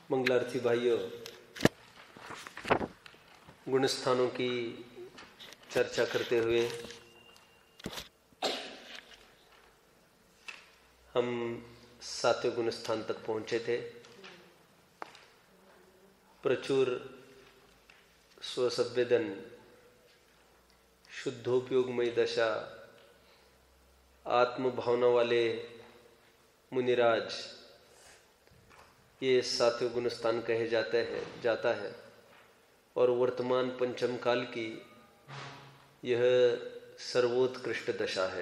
मंगलार्थी भाइयों, गुणस्थानों की चर्चा करते हुए हम 7वें गुणस्थान तक पहुंचे थे। प्रचुर स्वसंवेदन, शुद्धोपयोगमयी दशा, आत्मभावना वाले मुनिराज, ये 7वें गुणस्थान कहे जाता है और वर्तमान पंचम काल की यह सर्वोत्कृष्ट दशा है।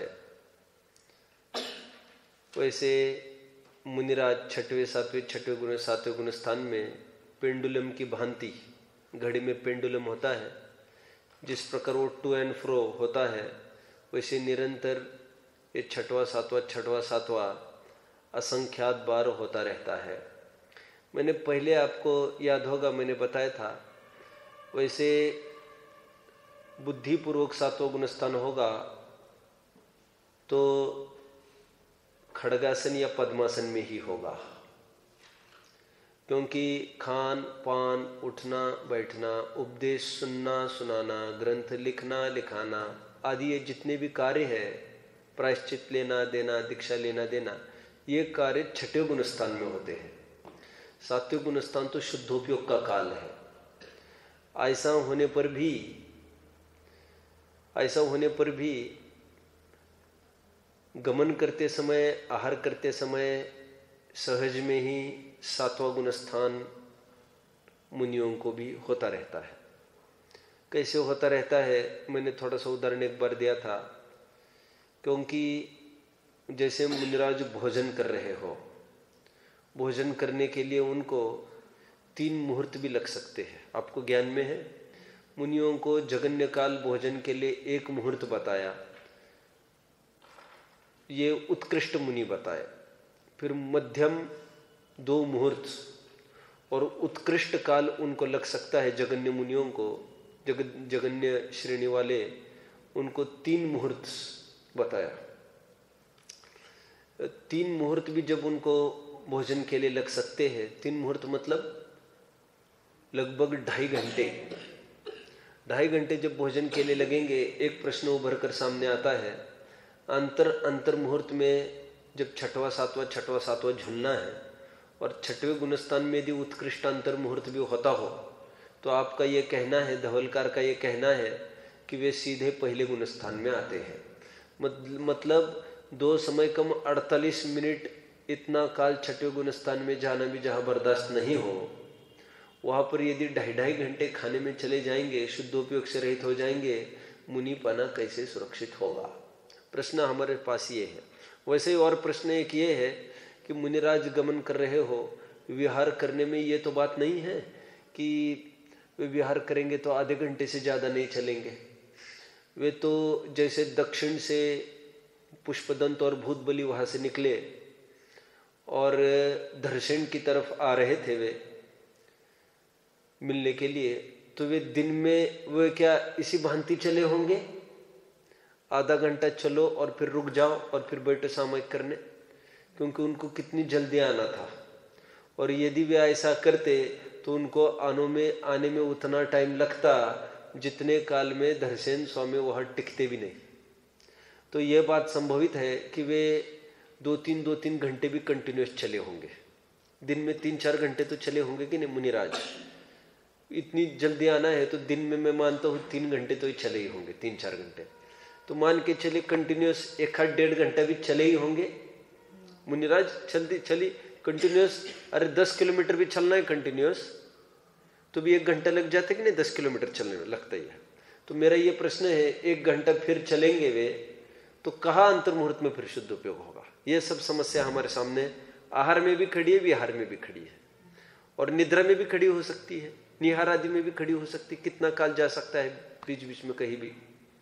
वैसे मुनिराज 6वें 7वें गुणस्थान में पेंडुलम की भांति, घड़ी में पेंडुलम होता है, जिस प्रकार वो टू एंड फ्रो होता है, वैसे निरंतर ये 6वां 7वां असंख्यात बार होता रहता है। मैंने पहले, आपको याद होगा, मैंने बताया था, वैसे बुद्धिपूर्वक 7वां गुणस्थान होगा तो खड़गासन या पद्मासन में ही होगा, क्योंकि खान पान, उठना बैठना, उपदेश सुनना सुनाना, ग्रंथ लिखना लिखाना आदि ये जितने भी कार्य हैं, प्रायश्चित लेना देना, दीक्षा लेना देना, ये कार्य 6वें गुणस्थान में होते हैं। 7वें गुणस्थान तो शुद्धोपयोग का काल है। ऐसा होने पर भी गमन करते समय, आहार करते समय सहज में ही 7वां गुणस्थान मुनियों को भी होता रहता है। कैसे होता रहता है, मैंने थोड़ा सा उदाहरण एक बार दिया था। क्योंकि जैसे मुनिराज भोजन कर रहे हो, भोजन करने के लिए उनको 3 मुहूर्त भी लग सकते हैं। आपको ज्ञान में है, मुनियों को जगन्य काल भोजन के लिए 1 मुहूर्त बताया, ये उत्कृष्ट मुनि बताए। फिर मध्यम 2 मुहूर्त और उत्कृष्ट काल उनको लग सकता है। जगन्य मुनियों को, जगन्य श्रेणी वाले, उनको 3 मुहूर्त बताया। 3 मुहूर्त भी जब उनको भोजन के लिए लग सकते हैं, 3 मुहूर्त मतलब लगभग 2.5 घंटे। 2.5 घंटे जब भोजन के लिए लगेंगे, एक प्रश्न उभर कर सामने आता है, अंतर मुहूर्त में जब 6वां 7वां झूलना है और 6वें गुणस्थान में यदि उत्कृष्ट अंतर मुहूर्त भी होता हो, तो आपका ये कहना है, धवलकार का ये कहना है कि वे सीधे पहले गुणस्थान में आते हैं। मतलब 2 समय कम 48 मिनट, इतना काल 6वें गुणस्थान में जाना भी जहाँ बर्दाश्त नहीं हो, वहाँ पर यदि 2.5 घंटे खाने में चले जाएंगे, शुद्धोपयोग से रहित हो जाएंगे, मुनिपना कैसे सुरक्षित होगा? प्रश्न हमारे पास ये है। वैसे ही और प्रश्न एक ये है कि मुनिराज गमन कर रहे हो, विहार करने में ये तो बात नहीं है कि वे विहार करेंगे तो आधे घंटे से ज़्यादा नहीं चलेंगे। वे तो जैसे दक्षिण से पुष्पदंत और भूतबली वहाँ से निकले और धरसेन की तरफ आ रहे थे वे मिलने के लिए, तो वे दिन में वे क्या इसी भांति चले होंगे? आधा घंटा चलो और फिर रुक जाओ और फिर बैठो सामयिक करने, क्योंकि उनको कितनी जल्दी आना था। और यदि वे ऐसा करते तो उनको आने में उतना टाइम लगता जितने काल में धरसेन स्वामी वहाँ टिकते भी नहीं। तो यह बात संभवित है कि वे 2-3 घंटे भी कंटिन्यूस चले होंगे। दिन में 3-4 घंटे तो चले होंगे कि नहीं मुनिराज? इतनी जल्दी आना है तो दिन में मैं मानता हूँ 3 घंटे तो ही चले ही होंगे, 3-4 घंटे तो मान के चले। कंटिन्यूस 1-1.5 घंटा भी चले ही होंगे मुनिराज। चली कंटिन्यूस, अरे 10 किलोमीटर भी चलना है कंटिन्यूस तो भी 1 घंटा लग जाता है कि नहीं? 10 किलोमीटर चलने में लगता ही है। तो मेरा ये प्रश्न है, 1 घंटा फिर चलेंगे वे तो कहाँ अंतर मुहूर्त में फिर शुद्ध उपयोग होगा? ये सब समस्या हमारे सामने आहार में भी खड़ी है, विहार में भी खड़ी है, और निद्रा में भी खड़ी हो सकती है, निहार आदि में भी खड़ी हो सकती है। कितना काल जा सकता है बीच बीच में कहीं भी?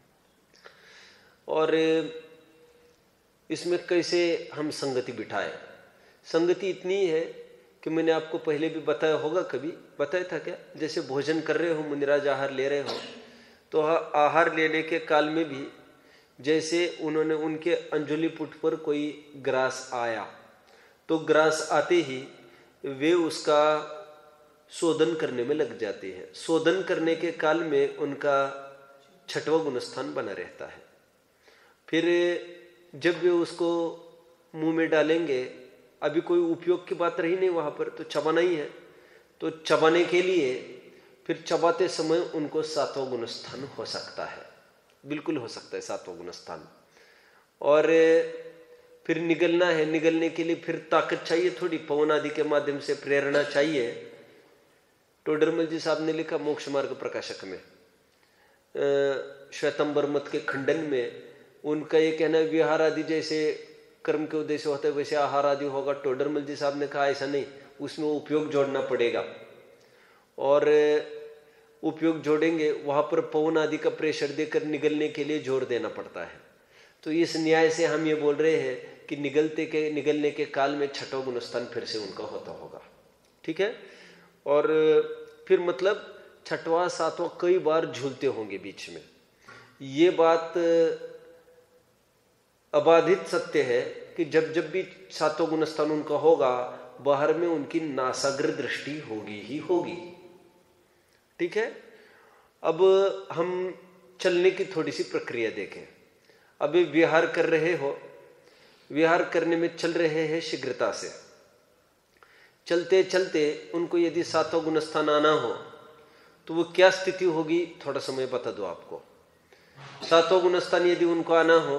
और इसमें कैसे हम संगति बिठाए? संगति इतनी है कि मैंने आपको पहले भी बताया होगा, कभी बताया था क्या? जैसे भोजन कर रहे हो मुनिराज, आहार ले रहे हो, तो आहार लेने के काल में भी जैसे उन्होंने उनके अंजुलि पुट पर कोई ग्रास आया, तो ग्रास आते ही वे उसका शोधन करने में लग जाती है। शोधन करने के काल में उनका 6वां गुणस्थान बना रहता है। फिर जब वे उसको मुंह में डालेंगे, अभी कोई उपयोग की बात रही नहीं वहां पर, तो चबाना ही है। तो चबाने के लिए फिर चबाते समय उनको 7वां गुणस्थान हो सकता है, बिल्कुल हो सकता है 7वां गुणस्थान। और फिर निगलना है, निगलने के लिए फिर ताकत चाहिए, थोड़ी पवन आदि के माध्यम से प्रेरणा चाहिए। टोडरमल जी साहब ने लिखा मोक्ष मार्ग प्रकाशक में, श्वेतंबर मत के खंडन में उनका ये कहना है विहार आदि जैसे कर्म के उद्देश्य होता है वैसे आहार आदि होगा। टोडरमल जी साहब ने कहा ऐसा नहीं, उसमें उपयोग जोड़ना पड़ेगा, और उपयोग जोड़ेंगे वहां पर पवन आदि का प्रेशर देकर निगलने के लिए जोर देना पड़ता है। तो इस न्याय से हम ये बोल रहे हैं कि निगलने के काल में 6वां गुणस्थान फिर से उनका होता होगा। ठीक है। और फिर मतलब 6वां 7वां कई बार झूलते होंगे बीच में। ये बात अबाधित सत्य है कि जब जब भी 7वां गुणस्थान उनका होगा, बाहर में उनकी नासाग्र दृष्टि होगी ही होगी। ठीक है। अब हम चलने की थोड़ी सी प्रक्रिया देखें। अभी विहार कर रहे हो, विहार करने में चल रहे हैं शीघ्रता से, चलते चलते उनको यदि 7वां गुणस्थान आना हो तो वो क्या स्थिति होगी, थोड़ा समय बता दो आपको। 7वां गुणस्थान यदि उनको आना हो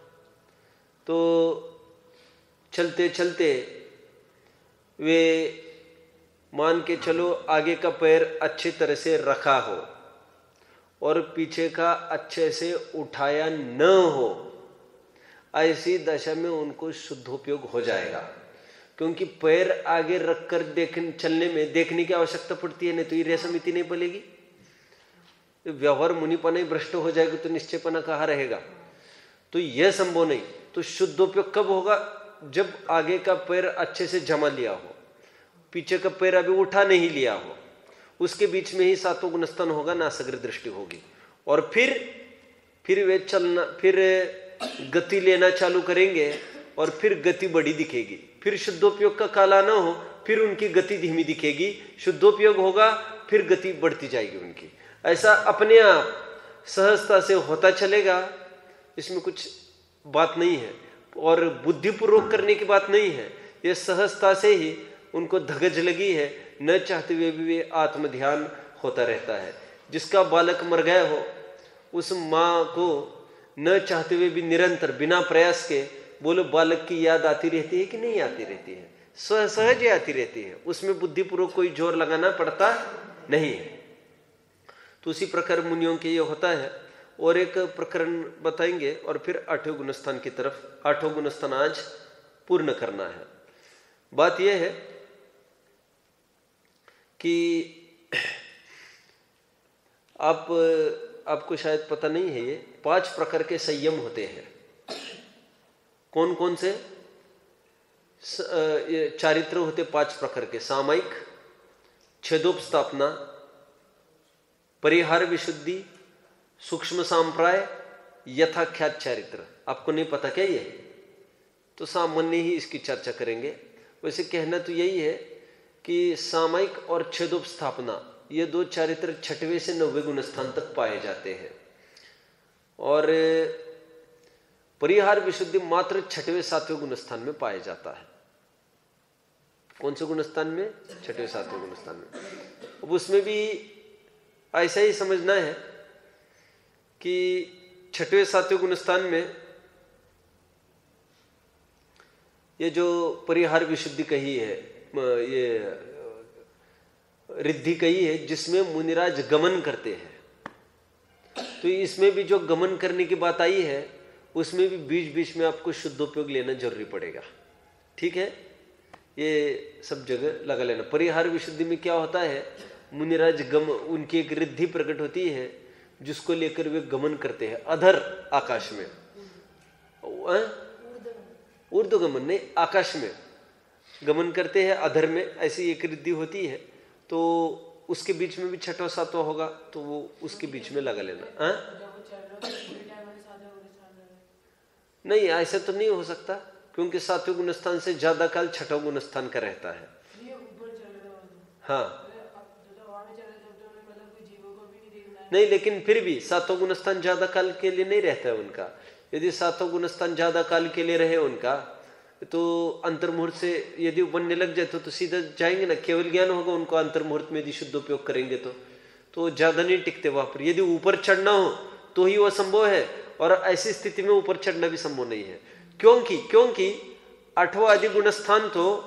तो चलते चलते वे मान के चलो आगे का पैर अच्छी तरह से रखा हो और पीछे का अच्छे से उठाया न हो, ऐसी दशा में उनको शुद्धोपयोग हो जाएगा। क्योंकि पैर आगे रखकर चलने में देखने की आवश्यकता पड़ती है, नहीं तो ये रेशमिति नहीं पलेगी। व्यवहार मुनिपना ही भ्रष्ट हो जाएगा तो निश्चयपना कहाँ रहेगा। तो यह संभव नहीं। तो शुद्धोपयोग कब होगा, जब आगे का पैर अच्छे से जमा लिया हो, पीछे का पैर अभी उठा नहीं लिया हो, उसके बीच में ही 7वां गुणस्थान होगा, नासाग्र दृष्टि होगी। और फिर वे चलना, फिर गति लेना चालू करेंगे और फिर गति बड़ी दिखेगी। फिर शुद्धोपयोग का काल आना हो, फिर उनकी गति धीमी दिखेगी। शुद्धोपयोग होगा, फिर गति बढ़ती जाएगी उनकी। ऐसा अपने आप सहजता से होता चलेगा, इसमें कुछ बात नहीं है और बुद्धिपूर्वक करने की बात नहीं है। ये सहजता से ही उनको धगज लगी है, न चाहते हुए भी वे आत्म ध्यान होता रहता है। जिसका बालक मर गया हो, उस माँ को न चाहते हुए भी निरंतर बिना प्रयास के बोलो बालक की याद आती रहती है कि नहीं आती रहती है, सहज ही आती रहती है, उसमें बुद्धिपूर्वक कोई जोर लगाना पड़ता नहीं है। तो उसी प्रकार मुनियों के ये होता है। और एक प्रकरण बताएंगे और फिर 8वें गुणस्थान की तरफ, 8वां गुणस्थान आज पूर्ण करना है। बात यह है कि आपको शायद पता नहीं है, ये 5 प्रकार के संयम होते हैं। कौन कौन से? ये चारित्र होते 5 प्रकार के, सामायिक, छेदोपस्थापना, परिहार विशुद्धि, सूक्ष्म सांप्राय, यथाख्यात चारित्र। आपको नहीं पता क्या ये? तो सामान्य ही इसकी चर्चा करेंगे। वैसे कहना तो यही है कि सामायिक और छेदोपस्थापना ये 2 चारित्र 6वें से 9वें गुणस्थान तक पाए जाते हैं, और परिहार विशुद्धि मात्र 6वें 7वें गुणस्थान में पाया जाता है। कौन से गुणस्थान में? 6वें 7वें गुणस्थान में। अब उसमें भी ऐसा ही समझना है कि 6वें 7वें गुणस्थान में ये जो परिहार विशुद्धि कही है, ये रिद्धि कही है, जिसमें मुनिराज गमन करते हैं, तो इसमें भी जो गमन करने की बात आई है उसमें भी बीच बीच में आपको शुद्धोपयोग लेना जरूरी पड़ेगा। ठीक है, ये सब जगह लगा लेना। परिहार विशुद्धि में क्या होता है, मुनिराज उनकी एक रिद्धि प्रकट होती है जिसको लेकर वे गमन करते हैं अधर आकाश में। ऊर्ध्वगमन नहीं, आकाश में गमन करते हैं अधर में, ऐसी एक रिद्धि होती है। तो उसके बीच में भी 6वां 7वां होगा, तो वो उसके बीच में लगा लेना। नहीं, ऐसा तो नहीं हो सकता, क्योंकि 7वें गुणस्थान से ज्यादा काल 6वां गुणस्थान का रहता है। हाँ, नहीं, लेकिन फिर भी सातों गुणस्थान ज्यादा काल के लिए नहीं रहता है उनका। यदि सातों गुणस्थान ज्यादा काल के लिए रहे उनका, तो अंतर्मुहूर्त से यदि बनने लग जाए तो सीधा जाएंगे ना, केवल ज्ञान होगा उनको अंतर्मुहूर्त में यदि शुद्ध उपयोग करेंगे तो ज्यादा नहीं टिकते वहां पर। यदि ऊपर चढ़ना हो तो ही वह संभव है, और ऐसी स्थिति में ऊपर चढ़ना भी संभव नहीं है। क्योंकि आठवां आदि गुणस्थान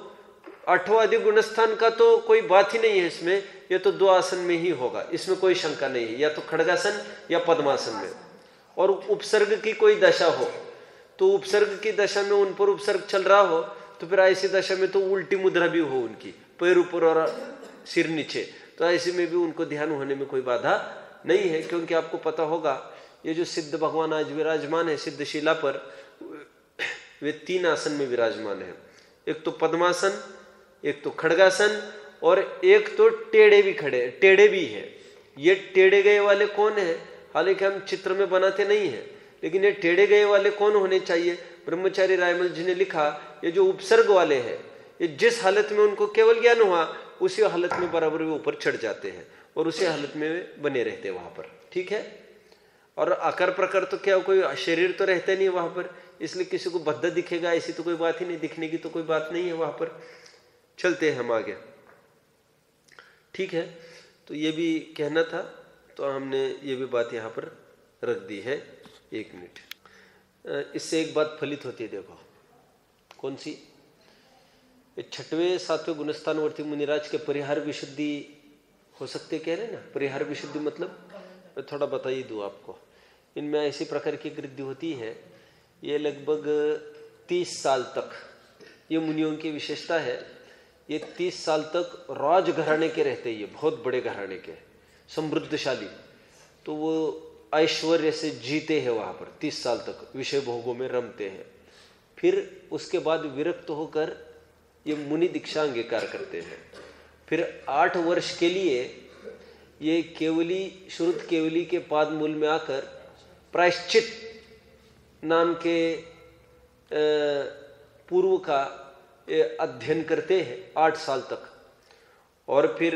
का तो कोई बात ही नहीं है इसमें। ये तो 2 आसन में ही होगा, इसमें कोई शंका नहीं है, या तो खड्गासन या पद्मासन में। और उपसर्ग की कोई दशा हो तो उपसर्ग की दशा में उन पर उपसर्ग चल रहा हो तो फिर ऐसी दशा में तो उल्टी मुद्रा भी हो उनकी, पैर ऊपर और सिर नीचे, तो ऐसे में भी उनको ध्यान होने में कोई बाधा नहीं है। क्योंकि आपको पता होगा ये जो सिद्ध भगवान आज विराजमान है सिद्ध शिला पर, वे 3 आसन में विराजमान है। एक तो पद्मासन, एक तो खड्गासन, और एक तो टेढ़े भी है। ये टेढ़े गए वाले कौन है? हालांकि हम चित्र में बनाते नहीं है, लेकिन ये टेढ़े गए वाले कौन होने चाहिए? ब्रह्मचारी रायमल जी ने लिखा, ये जो उपसर्ग वाले हैं, ये जिस हालत में उनको केवल ज्ञान हुआ उसी हालत में बराबर वे ऊपर चढ़ जाते हैं और उसी हालत में बने रहते हैं वहां पर। ठीक है। और आकार प्रकार तो क्या, कोई शरीर तो रहता नहीं वहां पर, इसलिए किसी को भद्दा दिखेगा ऐसी तो कोई बात ही नहीं, दिखने की तो कोई बात नहीं है वहां पर। चलते हैं हम आगे। ठीक है, तो ये भी कहना था, तो हमने ये भी बात यहाँ पर रख दी है। 1 मिनट, इससे एक बात फलित होती है, देखो कौन सी? 6वें 7वें गुणस्थानवर्ती मुनिराज के परिहार विशुद्धि हो सकते कह रहे ना। परिहार विशुद्धि मतलब मैं थोड़ा बता ही दूँ आपको। इनमें ऐसी प्रकार की वृद्धि होती है, ये लगभग 30 साल तक, ये मुनियों की विशेषता है, ये 30 साल तक राज घराने के रहते हैं, ये बहुत बड़े घराने के, समृद्धशाली, तो वो ऐश्वर्य से जीते हैं वहां पर 30 साल तक, विषय भोगों में रमते हैं। फिर उसके बाद विरक्त होकर ये मुनि दीक्षा अंगीकार करते हैं। फिर 8 वर्ष के लिए ये केवली, श्रुत केवली के पाद मूल में आकर प्रायश्चित नाम के पूर्व का अध्ययन करते हैं 8 साल तक। और फिर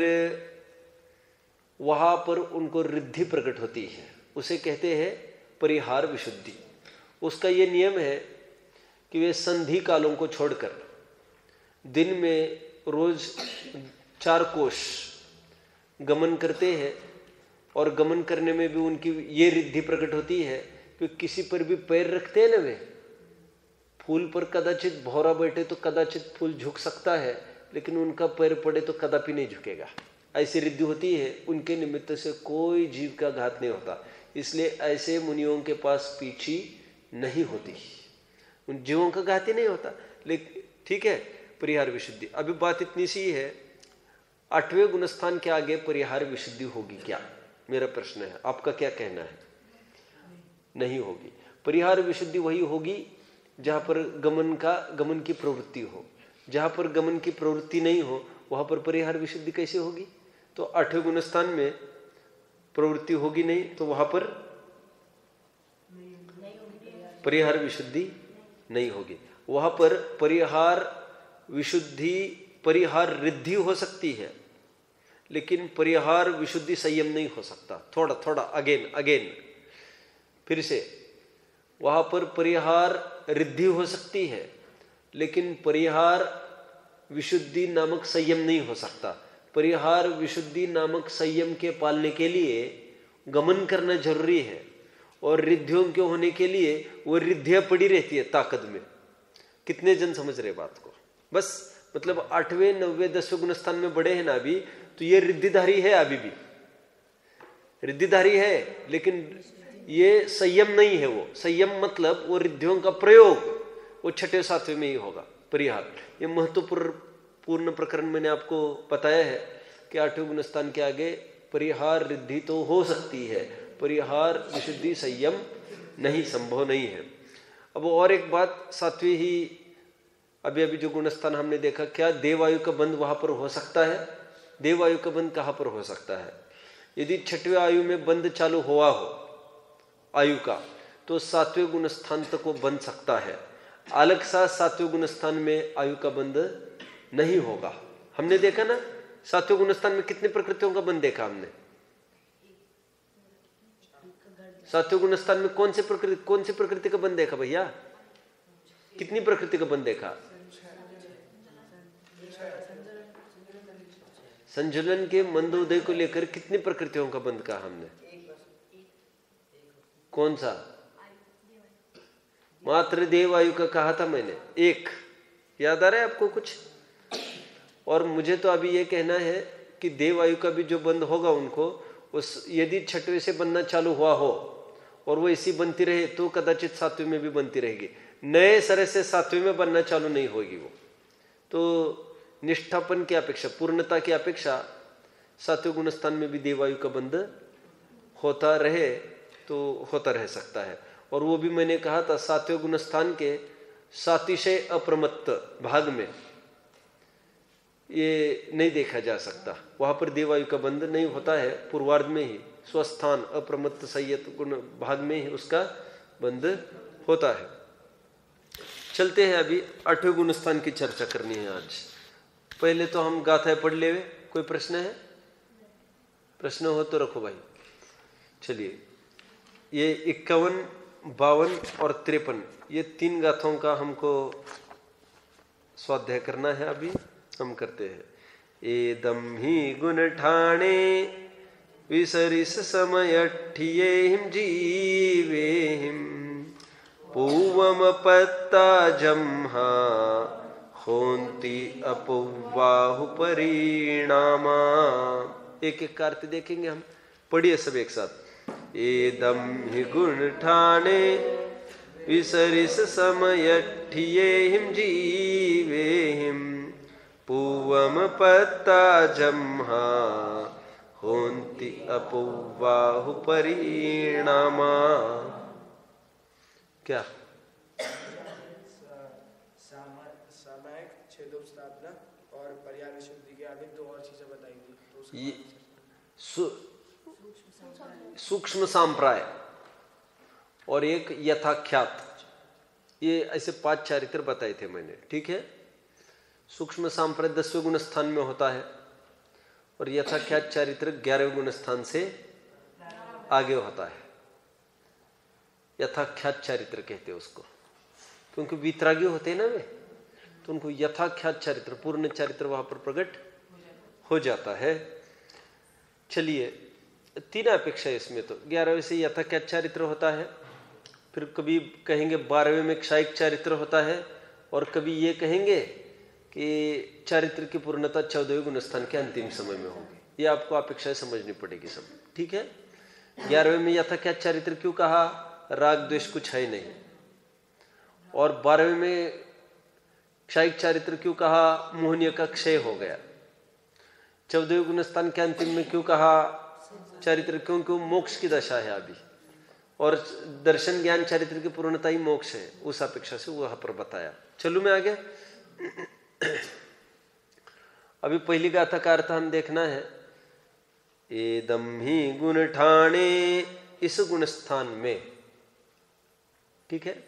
वहां पर उनको रिद्धि प्रकट होती है, उसे कहते हैं परिहार विशुद्धि। उसका ये नियम है कि वे संधि कालों को छोड़कर दिन में रोज 4 कोश गमन करते हैं, और गमन करने में भी उनकी ये रिद्धि प्रकट होती है कि किसी पर भी पैर रखते हैं ना, वे फूल पर कदाचित भौरा बैठे तो कदाचित फूल झुक सकता है, लेकिन उनका पैर पड़े तो कदापि नहीं झुकेगा। ऐसी रिद्धि होती है, उनके निमित्त से कोई जीव का घात नहीं होता। इसलिए ऐसे मुनियों के पास पीछी नहीं होती, उन जीवों का घात ही नहीं होता। लेकिन ठीक है, परिहार विशुद्धि। अभी बात इतनी सी है, 8वें गुणस्थान के आगे परिहार विशुद्धि होगी क्या? मेरा प्रश्न है, आपका क्या कहना है? नहीं होगी। परिहार विशुद्धि वही होगी जहां पर गमन की प्रवृत्ति हो। जहां पर गमन की प्रवृत्ति नहीं हो वहां पर परिहार विशुद्धि कैसे होगी? तो 8वें गुणस्थान में प्रवृत्ति होगी नहीं, तो वहां पर परिहार विशुद्धि नहीं होगी। वहां पर परिहार विशुद्धि, परिहार रिद्धि हो सकती है, लेकिन परिहार विशुद्धि संयम नहीं हो सकता। थोड़ा अगेन फिर से, वहां पर परिहार रिद्धि हो सकती है, लेकिन परिहार विशुद्धि नामक संयम नहीं हो सकता। परिहार विशुद्धि नामक संयम के पालने के लिए गमन करना जरूरी है, और रिद्धियों के होने के लिए वो रिद्धियां पड़ी रहती है ताकत में। कितने जन समझ रहे बात को? बस मतलब 8वें 9वें 10वें गुणस्थान में बड़े हैं ना अभी, तो ये रिद्धिधारी है, अभी भी रिद्धिधारी है, लेकिन ये संयम नहीं है। वो संयम मतलब वो रिद्धियों का प्रयोग वो 6वें 7वें में ही होगा। परिहार, ये महत्वपूर्ण प्रकरण मैंने आपको बताया है कि 8वें गुणस्थान के आगे परिहार रिद्धि तो हो सकती है, परिहार विशुद्धि संयम नहीं, संभव नहीं है। अब और एक बात, 7वीं ही अभी जो गुणस्थान हमने देखा, क्या देवायु का बंध वहां पर हो सकता है? देवायु का बंध कहां पर हो सकता है? यदि 6वें आयु में बंध चालू हुआ हो आयु का, तो 7वें गुणस्थान तक वो बन सकता है। अलग सा 7वें गुणस्थान में आयु का बंध नहीं होगा। हमने देखा ना 7वें गुणस्थान में कितने प्रकृतियों का बंध देखा हमने? सात्विक गुण स्थान में कौन सी प्रकृति का बंध देखा भैया? कितनी प्रकृति का बंध देखा? संजुलन के मंदोदय को लेकर कितनी प्रकृतियों का बंध कहा हमने? कौन सा? मात्र देवायु का कहा था मैंने, एक। याद आ रहा है आपको कुछ? और मुझे तो अभी ये कहना है कि देवायु का भी जो बंध होगा उनको, उस यदि छठवें से बनना चालू हुआ हो और वो इसी बनती रहे तो कदाचित सातवें में भी बनती रहेगी। नए सरे से सातवें में बनना चालू नहीं होगी वो। तो निष्ठापन की अपेक्षा, पूर्णता की अपेक्षा सात्विक गुण स्थान में भी देवायु का बंध होता रहे तो होता रह सकता है। और वो भी मैंने कहा था सात्विक गुण स्थान के सातिशय अप्रमत्त भाग में ये नहीं देखा जा सकता, वहां पर देवायु का बंध नहीं होता है। पूर्वार्ध में ही स्वस्थान अप्रमत्त संयत गुण भाग में ही उसका बंध होता है। चलते हैं, अभी 8वें गुण स्थान की चर्चा करनी है आज। पहले तो हम गाथाएं पढ़ ले। कोई प्रश्न है? प्रश्न हो तो रखो भाई। चलिए, ये 51, 52 और 53 ये 3 गाथाओं का हमको स्वाध्याय करना है। अभी हम करते हैं। एदम ही गुण ठाणे विसरिस समयठियेहिम जीवेहिम पूवम पत्ता जम्हा होन्ति अपवाहु परिणामा। एक एक कार्य देखेंगे हम, पढ़िए सब एक साथ। एदम हि गुण ठाणे विसरिस समयठियेहिम जीवेहिम पूवम पत्ता जम्हा होन्ति अपवाहु परिणामा। क्या? सामायिक छेदोपस्थापना और पर्याय विशुद्धि के आगे 2 और चीजें बताई थी। सूक्ष्म सांप्राय और एक यथाख्यात, ये ऐसे 5 चारित्र बताए थे मैंने। ठीक है, सूक्ष्म सांप्राय 10वें गुण स्थान में होता है और यथाख्यात चारित्र 11वें गुण स्थान से आगे होता है। यथाख्यात चारित्र कहते हैं उसको, क्योंकि वितरागी होते हैं ना वे, तो उनको यथाख्यात चारित्र, पूर्ण चारित्र वहां पर प्रकट हो जाता है। चलिए, 3 अपेक्षा इसमें तो 11वें से यथाख्यात चारित्र होता है, फिर कभी कहेंगे 12वें में क्षायिक चारित्र होता है, और कभी ये कहेंगे कि चारित्र की पूर्णता 14वें गुण स्थान के अंतिम समय में होगी। ये आपको अपेक्षाएं समझनी पड़ेगी सब। ठीक है, 11वें में यथाख्यात चारित्र क्यों कहा? राग द्वेष कुछ है नहीं। और 12वें में क्षायिक चारित्र क्यों कहा? मोहनीय का क्षय हो गया। 14वें गुण स्थान के अंतिम में क्यों कहा चारित्र? क्योंकि मोक्ष की दशा है अभी, और दर्शन ज्ञान चारित्र की पूर्णता ही मोक्ष है, उस अपेक्षा से वहां पर बताया। चलो मैं आगे। अभी पहली गाथा का अर्थ हम देखना है। एदम ही गुण ठाणे, इस गुण स्थान में। ठीक है,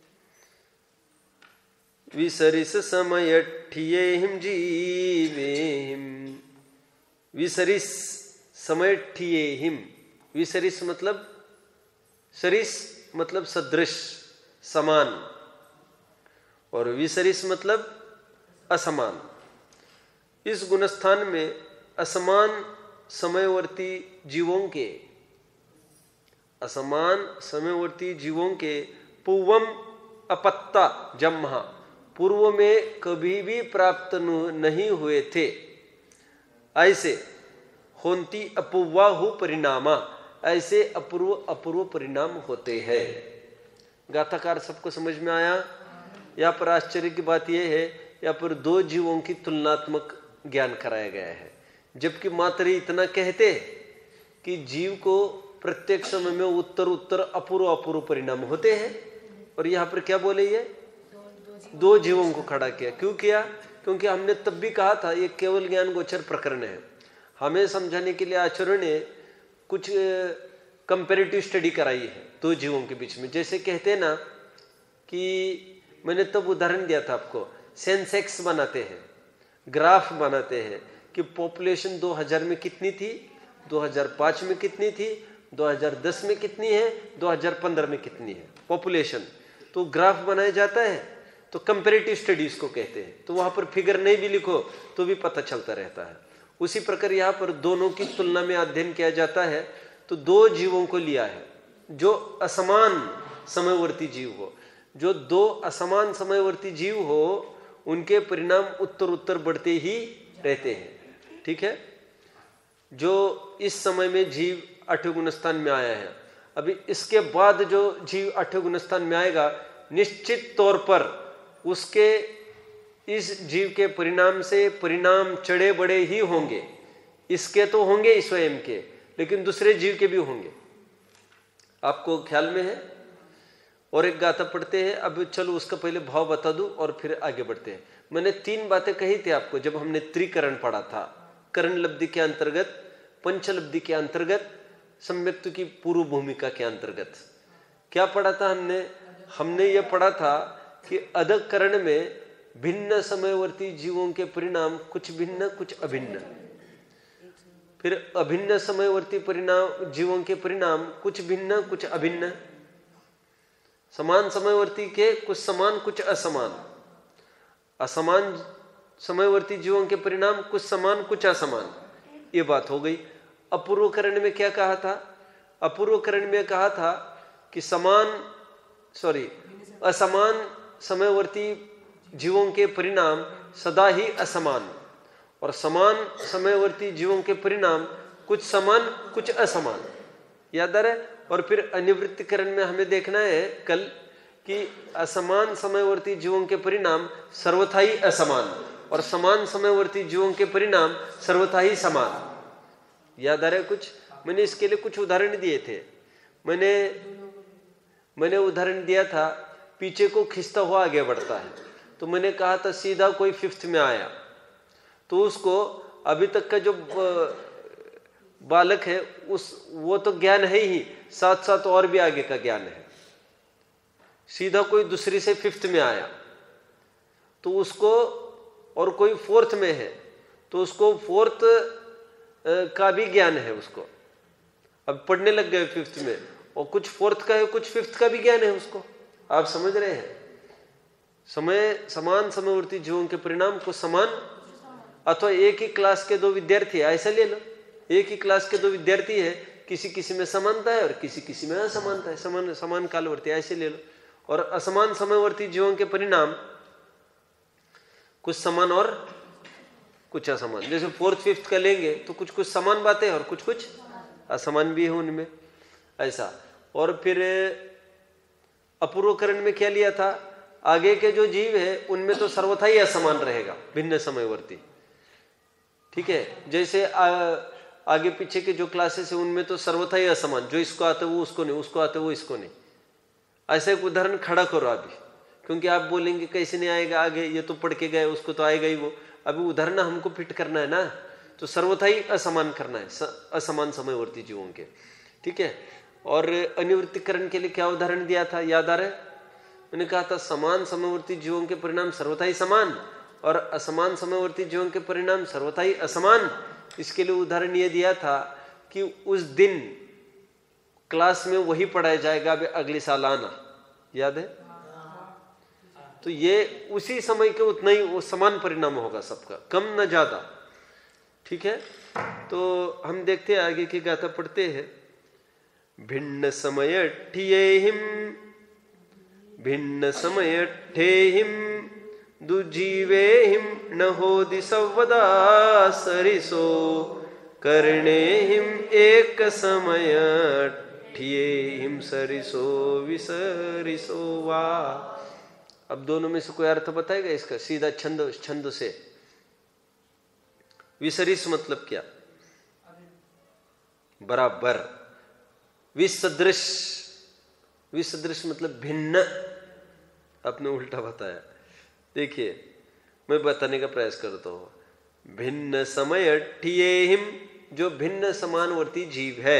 विसरिस समयठियेहिम जीवेहिम। विसरिस समयठियेहिम, विसरिस मतलब सरिस मतलब सदृश, समान, और विसरिस मतलब असमान। इस गुणस्थान में असमान समयवर्ती जीवों के, असमान समयवर्ती जीवों के पूर्वम अपत्ता जम्हा, पूर्व में कभी भी प्राप्त नहीं हुए थे, ऐसे होन्ति अपवाहु परिणामा, ऐसे अपूर्व परिणाम होते हैं। गाथाकार सबको समझ में आया? यहाँ पर आश्चर्य की बात यह है, यहाँ पर 2 जीवों की तुलनात्मक ज्ञान कराया गया है, जबकि मात्र इतना कहते कि जीव को प्रत्येक समय में उत्तर अपूर्व परिणाम होते हैं, और यहाँ पर क्या बोले? ये 2 जीवों को खड़ा किया। क्यों किया? क्योंकि हमने तब भी कहा था ये केवल ज्ञान गोचर प्रकरण है। हमें समझाने के लिए आचार्यों ने कुछ कंपैरेटिव स्टडी कराई है 2 जीवों के बीच में। जैसे कहते हैं ना कि मैंने तब उदाहरण दिया था आपको, सेंसेक्स बनाते हैं, ग्राफ बनाते हैं कि पॉपुलेशन 2000 में कितनी थी, 2005 में कितनी थी, 2010 में कितनी है, 2015 में कितनी है पॉपुलेशन। तो ग्राफ बनाया जाता है, तो कंपैरेटिव स्टडीज को कहते हैं। तो वहां पर फिगर नहीं भी लिखो तो भी पता चलता रहता है। उसी प्रकार यहाँ पर दोनों की तुलना में अध्ययन किया जाता है। तो दो जीवों को लिया है जो असमान समयवर्ती जीव हो। जो दो असमान समयवर्ती जीव हो उनके परिणाम उत्तर उत्तर बढ़ते ही रहते हैं। ठीक है। जो इस समय में जीव 8वें गुणस्थान में आया है, अभी इसके बाद जो जीव 8वें गुणस्थान में आएगा, निश्चित तौर पर उसके इस जीव के परिणाम से परिणाम चढ़े बड़े ही होंगे। इसके तो होंगे ही स्वयं के, लेकिन दूसरे जीव के भी होंगे। आपको ख्याल में है। और एक गाथा पढ़ते हैं। अब चलो उसका पहले भाव बता दूं और फिर आगे बढ़ते हैं। मैंने 3 बातें कही थी आपको जब हमने त्रिकरण पढ़ा था। करण लब्धि के अंतर्गत, पंचलब्धि के अंतर्गत, सम्यक्तु की पूर्व भूमिका के अंतर्गत। क्या पढ़ा था हमने ये पढ़ा था कि अधक करण में भिन्न समयवर्ती जीवों के परिणाम कुछ भिन्न कुछ अभिन्न, फिर अभिन्न समयवर्ती परिणाम जीवों के परिणाम कुछ भिन्न कुछ अभिन्न, समान समयवर्ती के कुछ समान कुछ असमान, असमान समयवर्ती जीवों के परिणाम कुछ समान कुछ असमान। ये बात हो गई। अपूर्वकरण में क्या कहा था? अपूर्वकरण में कहा था कि असमान समयवर्ती जीवों के परिणाम सदा ही असमान, और समान समयवर्ती जीवों के परिणाम कुछ समान कुछ असमान। याद आ रहा है। और फिर अनिवृत्तिकरण में हमें देखना है कल कि असमान समयवर्ती जीवों के परिणाम सर्वथा ही असमान, और समान समयवर्ती जीवों के परिणाम सर्वथा ही समान। याद आ रहा है कुछ? मैंने इसके लिए कुछ उदाहरण दिए थे। मैंने उदाहरण दिया था, पीछे को खिंचता हुआ आगे बढ़ता है। तो मैंने कहा था सीधा कोई 5th में आया तो उसको अभी तक का जो बालक है वो तो ज्ञान है ही, साथ साथ और भी आगे का ज्ञान है। सीधा कोई दूसरी से 5th में आया तो उसको, और कोई 4th में है तो उसको 4th का भी ज्ञान है उसको। अब पढ़ने लग गए 5th में, और कुछ 4th का है कुछ 5th का भी ज्ञान है उसको। आप समझ रहे हैं। समान समयवर्ती जीवों के परिणाम को समान, अथवा एक ही क्लास के 2 विद्यार्थी, ऐसा ले लो। एक ही क्लास के 2 विद्यार्थी है, किसी में समानता है और किसी में असमानता है, समान कालवर्ती, ऐसे ले लो। और असमान समयवर्ती जीवों के परिणाम कुछ समान और कुछ असमान। जैसे 4th 5th का लेंगे तो कुछ समान बातें और कुछ असमान भी है उनमें, ऐसा। और फिर अपूर्वकरण में क्या लिया था? आगे के जो जीव है उनमें तो सर्वथा ही असमान रहेगा, भिन्न समयवर्ती। ठीक है। जैसे आगे पीछे के जो क्लासेस है उनमें तो सर्वथा ही असमान, जो इसको आता है वो उसको नहीं, उसको आता है वो इसको नहीं। ऐसा एक उदाहरण खड़ा करो अभी, क्योंकि आप बोलेंगे कैसे नहीं आएगा आगे, ये तो पढ़ के गए, उसको तो आएगा ही वो। अभी उदाहरण हमको फिट करना है ना, तो सर्वथा ही असमान करना है, असमान समयवर्ती जीवों के। ठीक है। और अनिवृत्तिकरण के लिए क्या उदाहरण दिया था, याद आ रहा है? मैंने कहा था समान समयवर्ती जीवों के परिणाम सर्वथा ही समान, और असमान समयवर्ती जीवों के परिणाम सर्वथा ही असमान। इसके लिए उदाहरण यह दिया था कि उस दिन क्लास में वही पढ़ाया जाएगा, अगले साल आना। याद है? तो ये उसी समय के उतना ही वो समान परिणाम होगा सबका, कम न ज्यादा। ठीक है। तो हम देखते हैं आगे की गाथा पढ़ते हैं। भिन्न समय ठियेहिम भिन्न समय ठेहिम दुजीवेहिम न होदि संवदा सरिसो कर्णेहिम एक समय ठियेहिम सरिसो विसरिसो वा। अब दोनों में से कोई अर्थ बताएगा इसका? सीधा छंद से। विसरिस मतलब क्या? बराबर। विसदृश, विसदृश मतलब भिन्न। आपने उल्टा बताया। देखिए मैं बताने का प्रयास करता हूं। भिन्न समय ठियेहिम, जो भिन्न समानवर्ती जीव है,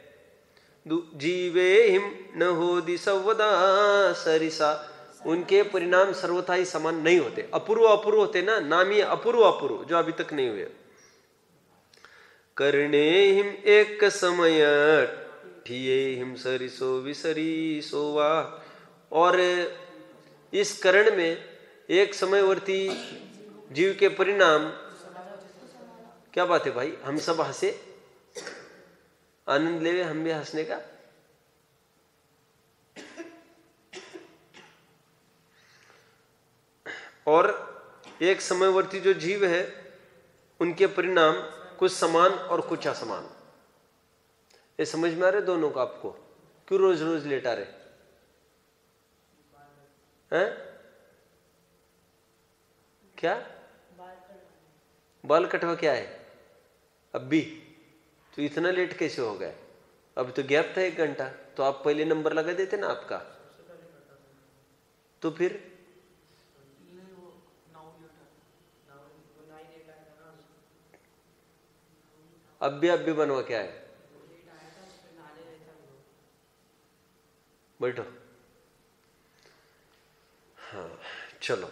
जीवेहिम न होदि संवदा सरिसा, उनके परिणाम सर्वथा ही समान नहीं होते, अपूर्व अपूर्व होते ना, नाम ही अपूर्व अपूर्व जो अभी तक नहीं हुए। कर्णेहिम एक समय अठिये हिमसरिसो विसरिसो वा। और इस करण में एक समयवर्ती जीव के परिणाम, क्या बात है भाई, हम सब हंसे, आनंद लेवे हम भी हंसने का। और एक समयवर्ती जो जीव है उनके परिणाम कुछ समान और कुछ असमान। ये समझ में आ रहे दोनों को आपको? क्यों रोज रोज लेटा रहे हैं? क्या बाल कटवा क्या है अब भी? तो इतना लेट कैसे हो गए? अब तो गैप था 1 घंटा, तो आप पहले नंबर लगा देते ना आपका। तो फिर अब भी बनवा क्या है? बैठो। हाँ चलो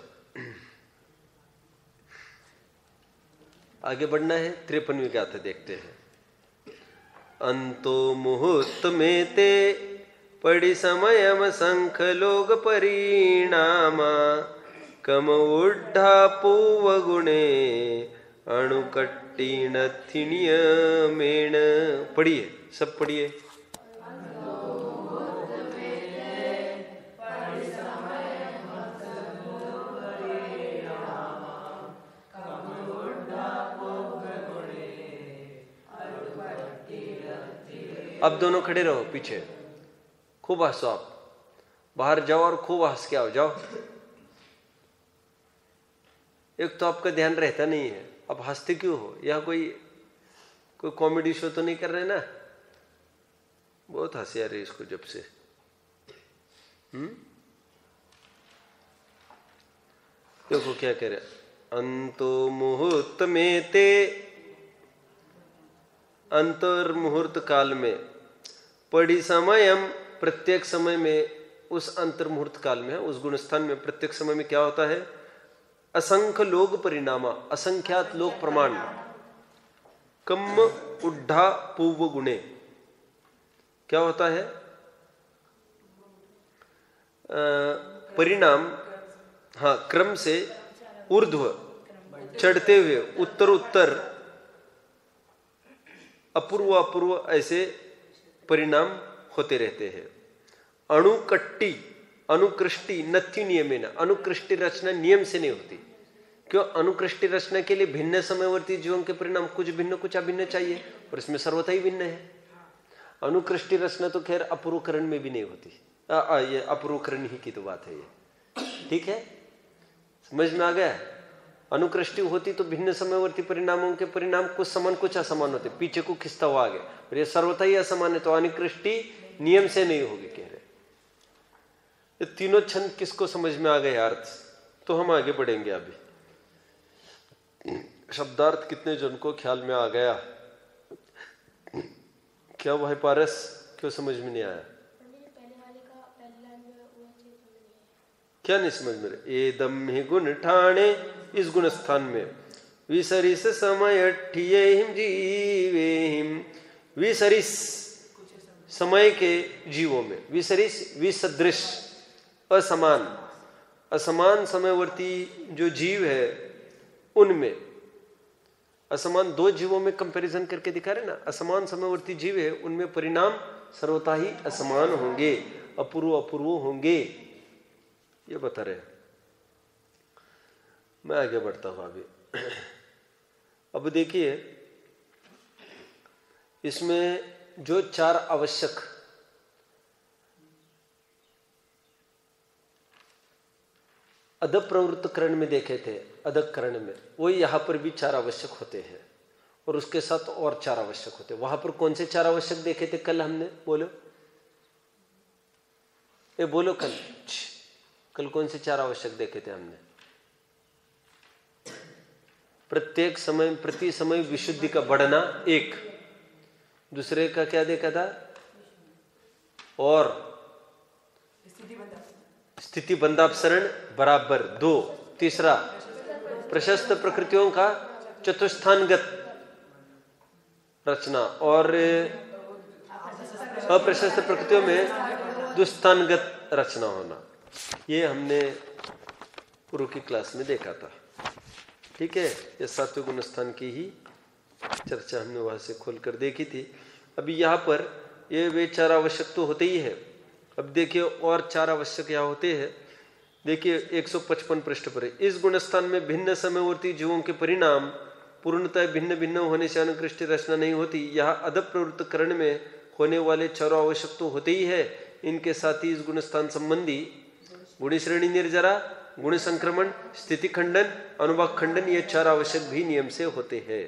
आगे बढ़ना है। 53वीं गाथा देखते हैं। अंतो मुहूर्त में ते पड़ी समयम संख लोग परिणामा कम उड्ढा पूव गुणे अणुकट्टी नथिनिय मेण। पढ़िए, सब पढ़िए। अब दोनों खड़े रहो पीछे, खूब हंसो। आप बाहर जाओ और खूब हंस के आओ, जाओ। एक तो आपका ध्यान रहता नहीं है, अब हंसते क्यों हो? यहाँ कोई कॉमेडी शो तो नहीं कर रहे ना? बहुत हंसी आ रही इसको जब से। देखो क्या कह रहे, अंतो मुहूर्त में ते, अंतर मुहूर्त काल में, पड़ी समयम, प्रत्येक समय में, उस अंतर मुहूर्त काल में, उस गुणस्थान में प्रत्येक समय में क्या होता है? असंख्य लोग परिणामा, असंख्यात लोग प्रमाण, कम उड्ढा पूर्व गुणे। क्या होता है? परिणाम, हाँ, क्रम से ऊर्ध्व चढ़ते हुए, उत्तर उत्तर, अपूर्व अपूर्व ऐसे परिणाम होते रहते हैं। अणुकट्टी, अनुकृष्टि नथ्यु नियमेन, अनुकृष्टि रचना नियम से नहीं होती। क्यों? अनुकृष्टि रचना के लिए भिन्न समयवर्ती जीवों के परिणाम कुछ भिन्न कुछ अभिन्न चाहिए, और इसमें सर्वथा ही भिन्न है। अनुकृष्टि रचना तो खैर अपूर्वकरण में भी नहीं होती। ये अपूर्वकरण ही की तो बात है ये, ठीक है? समझ में आ गया? अनुकृष्टि होती तो भिन्न समयवर्ती परिणामों के परिणाम कुछ समान कुछ असमान होते, पीछे को खिंचता हुआ आगे, और ये सर्वथा ही असमान है, तो अनुकृष्टि नियम से नहीं होगी कह रहे। ये तीनों छंद किसको समझ में आ गए अर्थ? तो हम आगे बढ़ेंगे। अभी शब्दार्थ कितने जन को ख्याल में आ गया? क्या भाई पारस, क्यों समझ में नहीं आया? क्या नहीं समझ में? एदम ही गुण ठाणे, इस गुणस्थान में विसरिस समय ठिये हिम जीवे हिम, विसरिस समय के जीवों में, विसरिस विसदृश, असमान, असमान समयवर्ती जो जीव है उनमें, असमान दो जीवों में कंपैरिजन करके दिखा रहे ना, असमान समयवर्ती जीव है उनमें परिणाम सर्वथा ही असमान होंगे, अपूर्व अपूर्व होंगे, ये बता रहे। मैं आगे बढ़ता हूं अभी। अब देखिए इसमें जो 4 आवश्यक अदब प्रवृत्त करण में देखे थे, अदक करण में, वो यहां पर भी 4 आवश्यक होते हैं, और उसके साथ और 4 आवश्यक होते हैं। वहां पर कौन से 4 आवश्यक देखे थे कल हमने? बोलो, ये बोलो, कल कौन से 4 आवश्यक देखे थे हमने? प्रत्येक समय, प्रति समय विशुद्धि का बढ़ना 1, दूसरे का क्या देखा था? और स्थिति बंधापसरण बराबर 2, तीसरा प्रशस्त प्रकृतियों का चतुस्थानगत रचना, और अप्रशस्त प्रकृतियों में दुस्थानगत रचना होना, ये हमने पूर्व की क्लास में देखा था। ठीक है, ये सात्विक गुणस्थान की ही चर्चा हमने वहां से खोलकर देखी थी। अभी यहाँ पर ये वे चार आवश्यक तो होते ही है। अब देखिए और चार आवश्यक यहाँ होते हैं। देखिए 155 पृष्ठ पर है, इस गुणस्थान में भिन्न समयवर्ती जीवों के परिणाम पूर्णतः भिन्न भिन्न होने से अनुकृष्ट रचना नहीं होती। यहाँ अदब प्रवृत्त करण में होने वाले चारों आवश्यक तो होते ही है। इनके साथ ही इस गुणस्थान संबंधी गुण श्रेणी निर्जरा, गुण संक्रमण, स्थिति खंडन, अनुभाग खंडन, ये चार आवश्यक भी नियम से होते हैं।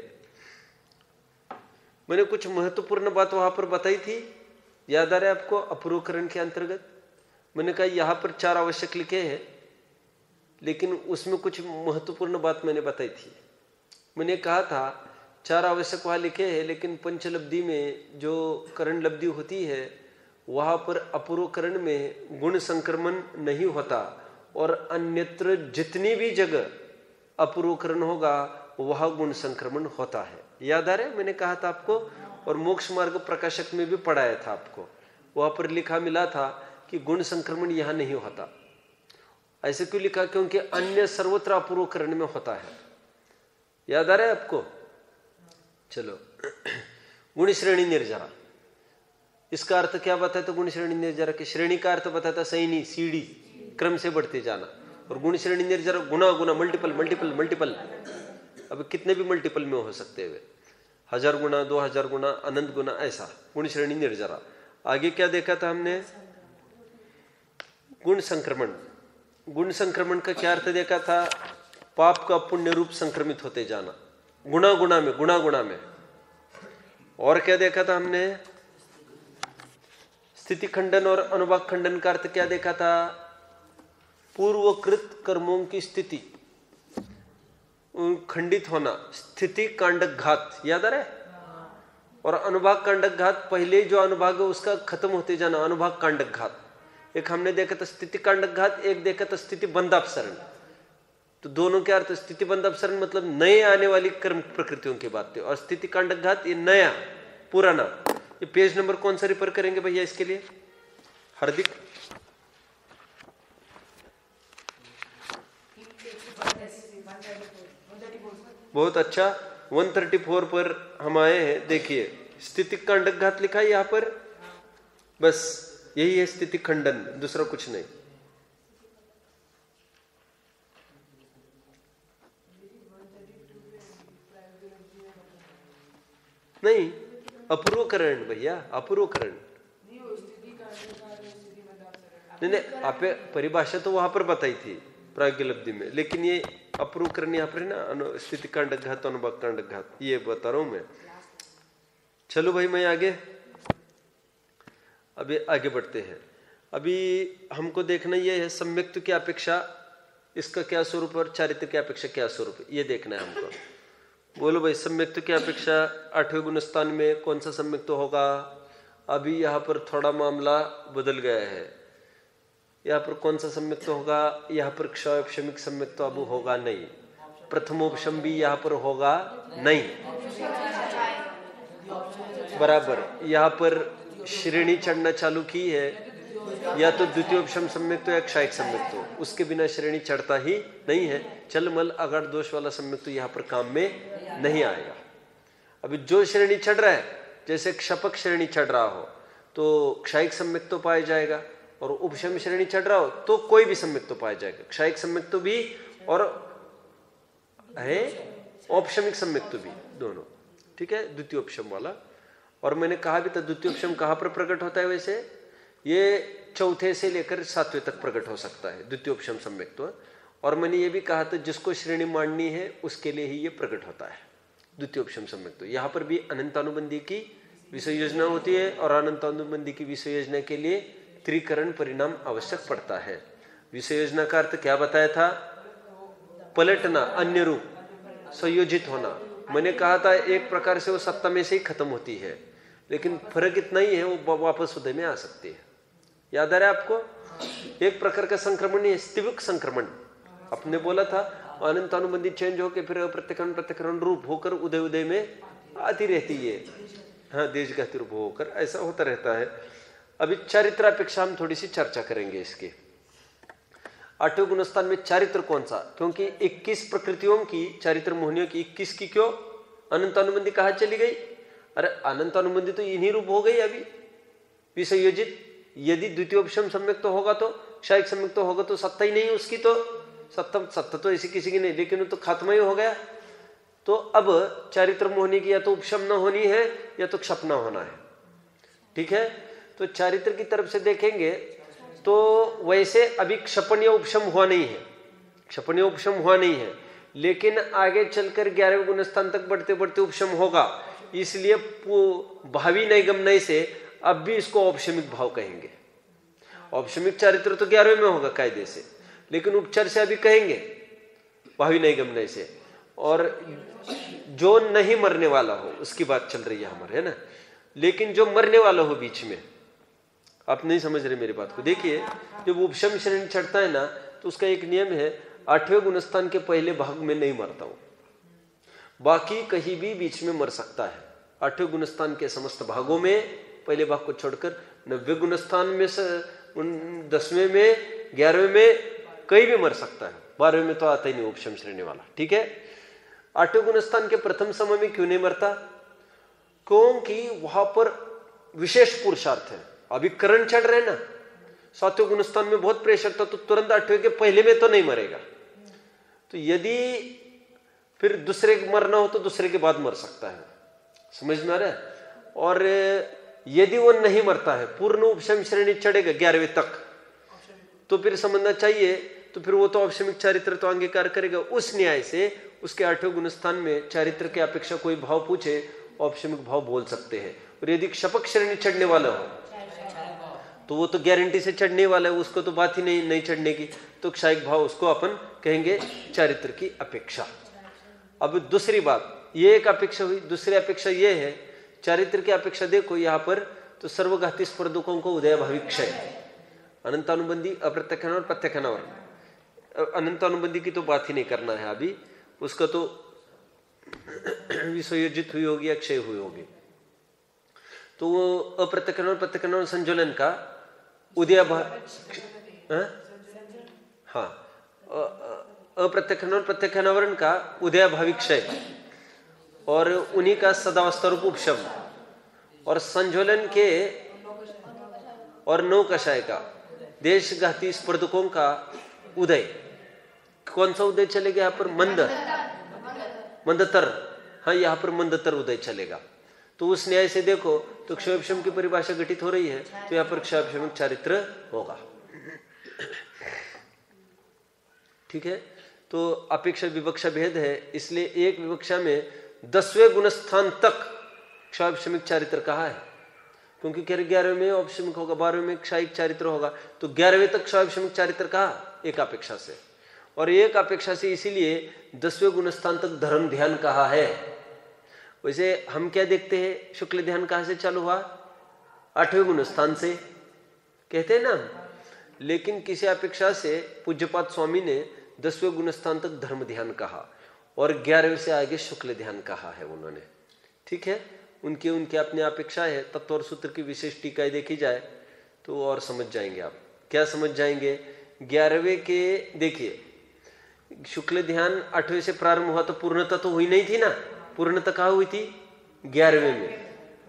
मैंने कुछ महत्वपूर्ण बात वहां पर बताई थी, याद आ रहा है आपको? अपूर्वकरण के अंतर्गत मैंने कहा यहां पर चार आवश्यक लिखे हैं, लेकिन उसमें कुछ महत्वपूर्ण बात मैंने बताई थी। मैंने कहा था चार आवश्यक वहां लिखे हैं, लेकिन पंचलब्धि में जो करण लब्धि होती है वहां पर अपूर्वकरण में गुण संक्रमण नहीं होता, और अन्यत्र जितनी भी जगह अपूर्वकरण होगा वहां गुण संक्रमण होता है। याद आ रहा है? मैंने कहा था आपको, और मोक्ष मार्ग प्रकाशक में भी पढ़ाया था आपको। वहां पर लिखा मिला था कि गुण संक्रमण यहां नहीं होता। ऐसे क्यों लिखा? क्योंकि अन्य सर्वत्र अपूर्वकरण में होता है। याद आ रहा है आपको? चलो, गुण श्रेणी निर्जरा, इसका अर्थ क्या बताया? तो गुण श्रेणी निर्जरा की श्रेणी का अर्थ बताया था सैनी, सीढ़ी, क्रम से बढ़ते जाना। और गुण श्रेणी निर्जरा गुना गुना, मल्टीपल मल्टीपल मल्टीपल, अब कितने भी मल्टीपल में हो सकते हुए, 1000 गुना, 2000 गुना, अनंत गुना, ऐसा गुण श्रेणी निर्जरा। आगे क्या देखा था हमने? गुण संक्रमण। गुण संक्रमण का क्या अर्थ देखा था? पाप का पुण्य रूप संक्रमित होते जाना, गुना गुना में, गुना गुना में। और क्या देखा था हमने? स्थिति खंडन और अनुभाग खंडन का अर्थ क्या देखा था? पूर्वकृत कर्मों की स्थिति खंडित होना, स्थिति कांडक घात, याद आ रहा है? और अनुभाग कांडक घात, पहले जो अनुभाग है उसका खत्म होते जाना, अनुभाग कांडक घात। एक हमने देखा था स्थिति कांडक घात, एक देखा था स्थिति बंधापसरण। तो दोनों के अर्थ, स्थिति बंधापसरण मतलब नए आने वाली कर्म प्रकृतियों की बात है, और स्थिति कांडक घात ये नया पुराना। ये पेज नंबर कौन सा रिफर करेंगे भैया इसके लिए? हार्दिक, बहुत अच्छा, 134 पर हम आए हैं। देखिए स्थिति कांडक घात लिखा है यहाँ पर, बस यही है स्थिति खंडन, दूसरा कुछ नहीं। नहीं, अपूर्वकरण भैया, अपूर्वकरण नहीं, आप परिभाषा तो वहां पर बताई थी प्राज्ञलब्धि में, लेकिन ये अपूर्वकरण यहाँ पर है ना, स्थिति कांडक घात, अनुभाग कांडक घात, ये बता रहा हूं मैं। चलो भाई, मैं आगे, अभी आगे बढ़ते हैं। अभी हमको देखना ये है सम्यक्त्व की अपेक्षा इसका क्या स्वरूप और चारित्र की अपेक्षा क्या स्वरूप है, ये देखना है हमको। बोलो भाई, सम्यक्त्व की अपेक्षा 8वें गुणस्थान में कौन सा सम्यक्त्व होगा? अभी यहाँ पर थोड़ा मामला बदल गया है। यहाँ पर कौन सा सम्यक्त्व होगा? यहाँ पर क्षयोपशमिक सम्यक्त्व अब होगा नहीं, प्रथमोपशम भी यहाँ पर होगा नहीं, बराबर। यहाँ पर श्रेणी चढ़ना चालू की है, या तो द्वितीयोपशम सम्यक्त्व या क्षयिक सम्यक्त्व, उसके बिना श्रेणी चढ़ता ही नहीं है। चल मल अगाड़ दोष वाला सम्यक्त्व यहाँ पर काम में नहीं आएगा। अभी जो श्रेणी चढ़ रहा है, जैसे क्षपक श्रेणी चढ़ रहा हो तो क्षयिक सम्यक्त्व पाया जाएगा, और उपशम श्रेणी चढ़ रहा हो तो कोई भी सम्यक्त्व पाया जाएगा, क्षयिक सम्यक्त्व भी और है औपशमिक सम्यक्त्व भी, दोनों। ठीक है, द्वितीयोपशम वाला। और मैंने कहा भी था द्वितीयोपशम कहाँ पर प्रकट होता है? वैसे ये चौथे से लेकर 7वें तक प्रकट हो सकता है द्वितीयोपशम सम्यक्त्व। और मैंने ये भी कहा था जिसको श्रेणी माननी है उसके लिए ही ये प्रकट होता है द्वितीयोपशम सम्यक्त्व। यहाँ पर भी अनंतानुबंधी की विषय योजना होती है, और अनंतानुबंधी की विषय योजना के लिए त्रिकरण परिणाम आवश्यक पड़ता है। विषय योजना का अर्थ क्या बताया था? पलटना, अन्य रूप, संयोजित होना। मैंने कहा था एक प्रकार से वो सत्ता में से ही खत्म होती है, लेकिन फर्क इतना ही है वो वापस उदय में आ सकती है। याद आ रहा है आपको? एक प्रकार का संक्रमण है स्तिविक संक्रमण। आपने बोला था अनंतानुबंधी चेंज होकर फिर प्रत्यकरण प्रत्यकरण रूप होकर उदय उदय में आती रहती है। हाँ, देश गति रूप होकर ऐसा होता रहता है। अभी चारित्र अपेक्षा हम थोड़ी सी चर्चा करेंगे इसकी। 8वें गुणस्थान में चारित्र कौन सा? क्योंकि 21 प्रकृतियों की, चारित्र मोहनियों की 21 की क्यों अनंत अनुबंधी कहा चली गई? अरे अनंत अनुबंधी तो इन्हीं रूप हो गई अभी विसंयोजित। यदि द्वितीयोपशम सम्यक तो होगा तो, क्षायिक सम्यक तो होगा तो सत्ता ही नहीं उसकी, तो सत्ता तो ऐसी किसी की नहीं, लेकिन वो तो खात्मा ही हो गया। तो अब चारित्र मोहनी की या तो उपशम न होनी है या तो क्षपना होना है। ठीक है, तो चारित्र की तरफ से देखेंगे तो वैसे अभी क्षपण या उपशम हुआ नहीं है, क्षपण या उपशम हुआ नहीं है, लेकिन आगे चलकर 11वें गुणस्थान तक बढ़ते बढ़ते उपशम होगा। इसलिए भावी नैगमनय से अब भी इसको औपशमिक भाव कहेंगे। औपशमिक चारित्र तो 11वें में होगा कायदे से, लेकिन उपचर से अभी कहेंगे भावी नैगमनय से। और जो नहीं मरने वाला हो उसकी बात चल रही है हमारे, है ना। लेकिन जो मरने वाला हो बीच में, आप नहीं समझ रहे मेरी बात को। देखिए, जब उपशम श्रेणी चढ़ता है ना तो उसका एक नियम है, 8वें गुणस्थान के पहले भाग में नहीं मरता हूं, बाकी कहीं भी बीच में मर सकता है। 8वें गुणस्थान के समस्त भागों में पहले भाग को छोड़कर 9वें गुणस्थान में, 10वें में, 11वें में कहीं भी मर सकता है। 12वें में तो आता ही नहीं उपशम श्रेणी वाला। ठीक है, 8वें गुणस्थान के प्रथम समय में क्यों नहीं मरता? क्योंकि वहां पर विशेष पुरुषार्थ है। अभी करण चढ़ रहे ना, 7वें गुणस्थान में बहुत प्रेशर था तो तुरंत 8वें के पहले में तो नहीं मरेगा। तो यदि फिर दूसरे मरना हो तो दूसरे के बाद मर सकता है, समझ में आ रहा है। और यदि वो नहीं मरता है, पूर्ण उपशम श्रेणी चढ़ेगा 11वें तक, तो फिर समझना चाहिए तो फिर वो तो औपशमिक चारित्र तो अंगीकार करेगा। उस न्याय से उसके 8वें गुणस्थान में चारित्र के अपेक्षा कोई भाव पूछे, औपशमिक भाव बोल सकते हैं। और यदि क्षपक श्रेणी चढ़ने वाला हो तो वो तो गारंटी से चढ़ने वाला है, उसको तो बात ही नहीं चढ़ने की, तो क्षायिक भाव उसको अपन कहेंगे चारित्र की अपेक्षा। अब दूसरी बात, ये एक अपेक्षा हुई। दूसरी अपेक्षा ये है, चारित्र की अपेक्षा देखो यहाँ पर तो सर्वघाती स्पर्धकों को उदयभावी क्षय, अनंतानुबंधी, अप्रत्यक्षान और प्रत्यक्षानावर। अनंतानुबंधी की तो बात ही नहीं करना है अभी, उसका तो विसंयोजित हुई होगी या क्षय हुई होगी। तो वो अप्रत्यक्षान और प्रत्यक्षानावर संजोलन का अप्रत्यक्षान और प्रत्यक्षानावरण का उदयभावी क्षय और उन्हीं का सदावस्था रूप उपशम, और संज्वलन के और नौकषाय का देशघाती स्पर्धकों का उदय। कौन सा उदय चलेगा यहाँ पर? मंदतर। हाँ, यहाँ पर मंदतर उदय चलेगा। तो उस न्याय से देखो तो क्षयोपशम की परिभाषा घटित हो रही है, तो यहाँ पर क्षयोपशमिक चारित्र होगा। ठीक है, तो अपेक्षा विवक्षा भेद है, इसलिए एक विवक्षा में 10वें गुणस्थान तक क्षयोपशमिक चारित्र कहा है, क्योंकि 11वें में औपशमिक होगा, 12वें में क्षायिक चारित्र होगा, तो 11वें तक क्षयोपशमिक चारित्र कहा एक अपेक्षा से। और एक अपेक्षा से इसीलिए 10वें गुणस्थान तक धर्म ध्यान कहा है। वैसे हम क्या देखते हैं, शुक्ल ध्यान कहां से चालू हुआ? 8वें गुणस्थान से कहते हैं ना, लेकिन किसी अपेक्षा से पूज्यपाद स्वामी ने 10वें गुणस्थान तक धर्म ध्यान कहा और 11वें से आगे शुक्ल ध्यान कहा है उन्होंने। ठीक है, उनकी अपनी अपेक्षा है। तत्व और सूत्र की विशेष टीकाएं देखी जाए तो और समझ जाएंगे आप। क्या समझ जाएंगे? 11वें के देखिए, शुक्ल ध्यान 8वें से प्रारंभ हुआ तो पूर्णता तो हुई नहीं थी ना। पूर्णता कहाँ हुई थी? 11वें में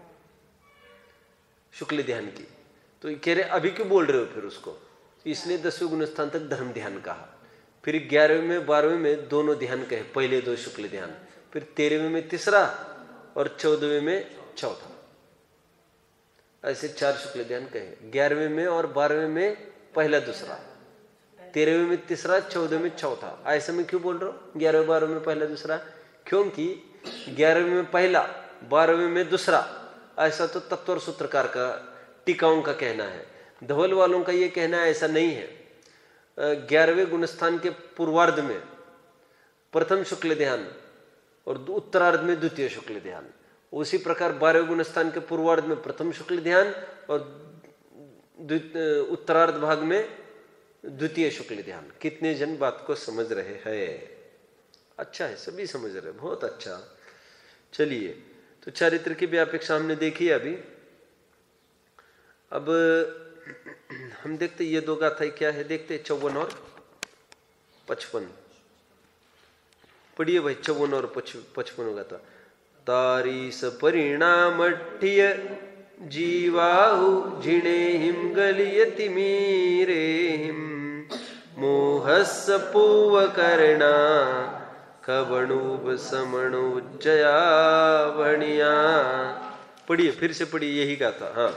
शुक्ल ध्यान की। तो कह रहे अभी क्यों बोल रहे हो फिर उसको? इसलिए 10वें गुणस्थान तक धर्म ध्यान कहा, फिर 11वें में 12वें में दोनों ध्यान कहे, पहले 2 शुक्ल ध्यान, फिर 13वें में तीसरा और 14वें में चौथा, ऐसे 4 शुक्ल ध्यान कहे। 11वें में और 12वें में पहला दूसरा, 13वें में तीसरा, 14वें में चौथा। ऐसे में क्यों बोल रहा हूं 11वें 12वें में पहला दूसरा? क्योंकि 11वें में पहला, 12वें में दूसरा, ऐसा तो तत्व और सूत्रकार का, टीकाओं का कहना है। धवल वालों का ये कहना ऐसा नहीं है। 11वें गुणस्थान के पूर्वार्ध में प्रथम शुक्ल ध्यान और उत्तरार्ध में द्वितीय शुक्ल ध्यान, उसी प्रकार 12वें गुणस्थान के पूर्वार्ध में प्रथम शुक्ल ध्यान और उत्तरार्ध भाग में द्वितीय शुक्ल ध्यान। कितने जन बात को समझ रहे हैं? अच्छा है, सभी समझ रहे, बहुत अच्छा। चलिए, तो चारित्र की भी अपेक्षा हमने देखी अभी। अब हम देखते ये दो गाथा क्या है, देखते 54 और 55। पढ़िए भाई 54 और 55 गाथा। तारी सपरिणामठ्य जीवाहु जिणे हिम गलियति मीरे हिम मोहस्स पूवकर्णा कवणुब समणुज्जया वणिया। पढ़िए, फिर से पढ़िए यही गाथा। हाँ,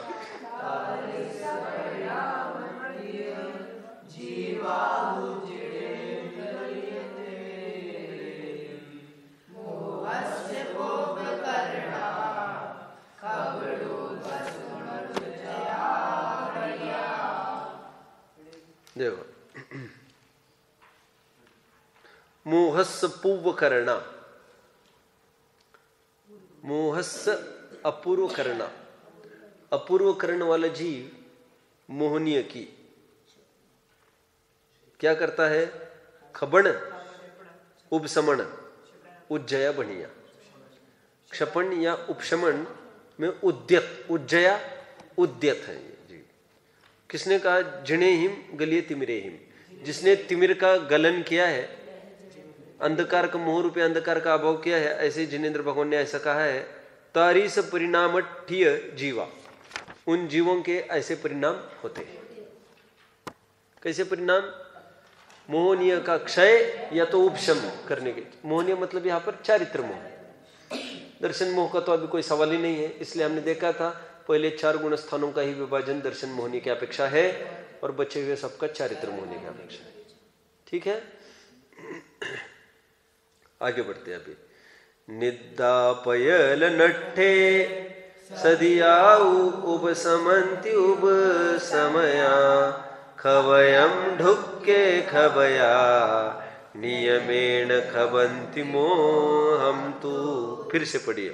देखो मोहस्स पूर्व करना, मोहस्स अपूर्व करना, अपूर्व करण वाला जीव मोहनीय की क्या करता है? खबण उपशमन उज्जया बनिया। क्षपण या उपशमन में उद्यत, उज्जया उद्यत है ये जीव। किसने कहा? जिणे हिम गलिए तिमिरे हिम, जिसने तिमिर का गलन किया है, अंधकार का मोह रूपी अंधकार का अभाव किया है, ऐसे जिनेन्द्र भगवान ने ऐसा कहा है। तारी से परिणामठ्य जीवा, उन जीवों के ऐसे परिणाम होते हैं। कैसे परिणाम? मोहनीय का क्षय या तो उपशम करने के। मोहनीय मतलब यहां पर चारित्र मोह। दर्शन मोह का तो अभी कोई सवाल ही नहीं है, इसलिए हमने देखा था पहले 4 गुण स्थानों का ही विभाजन दर्शन मोहनी की अपेक्षा है और बचे हुए सबका चारित्र मोहनी की अपेक्षा है। ठीक है, आगे बढ़ते हैं। अभी निद्दापयल नट्ठे सदियाउ उपसमन्ति उब समया खवयम ढुक्के खबया नियमेण खबन्ति मोहम तू। फिर से पढ़िए।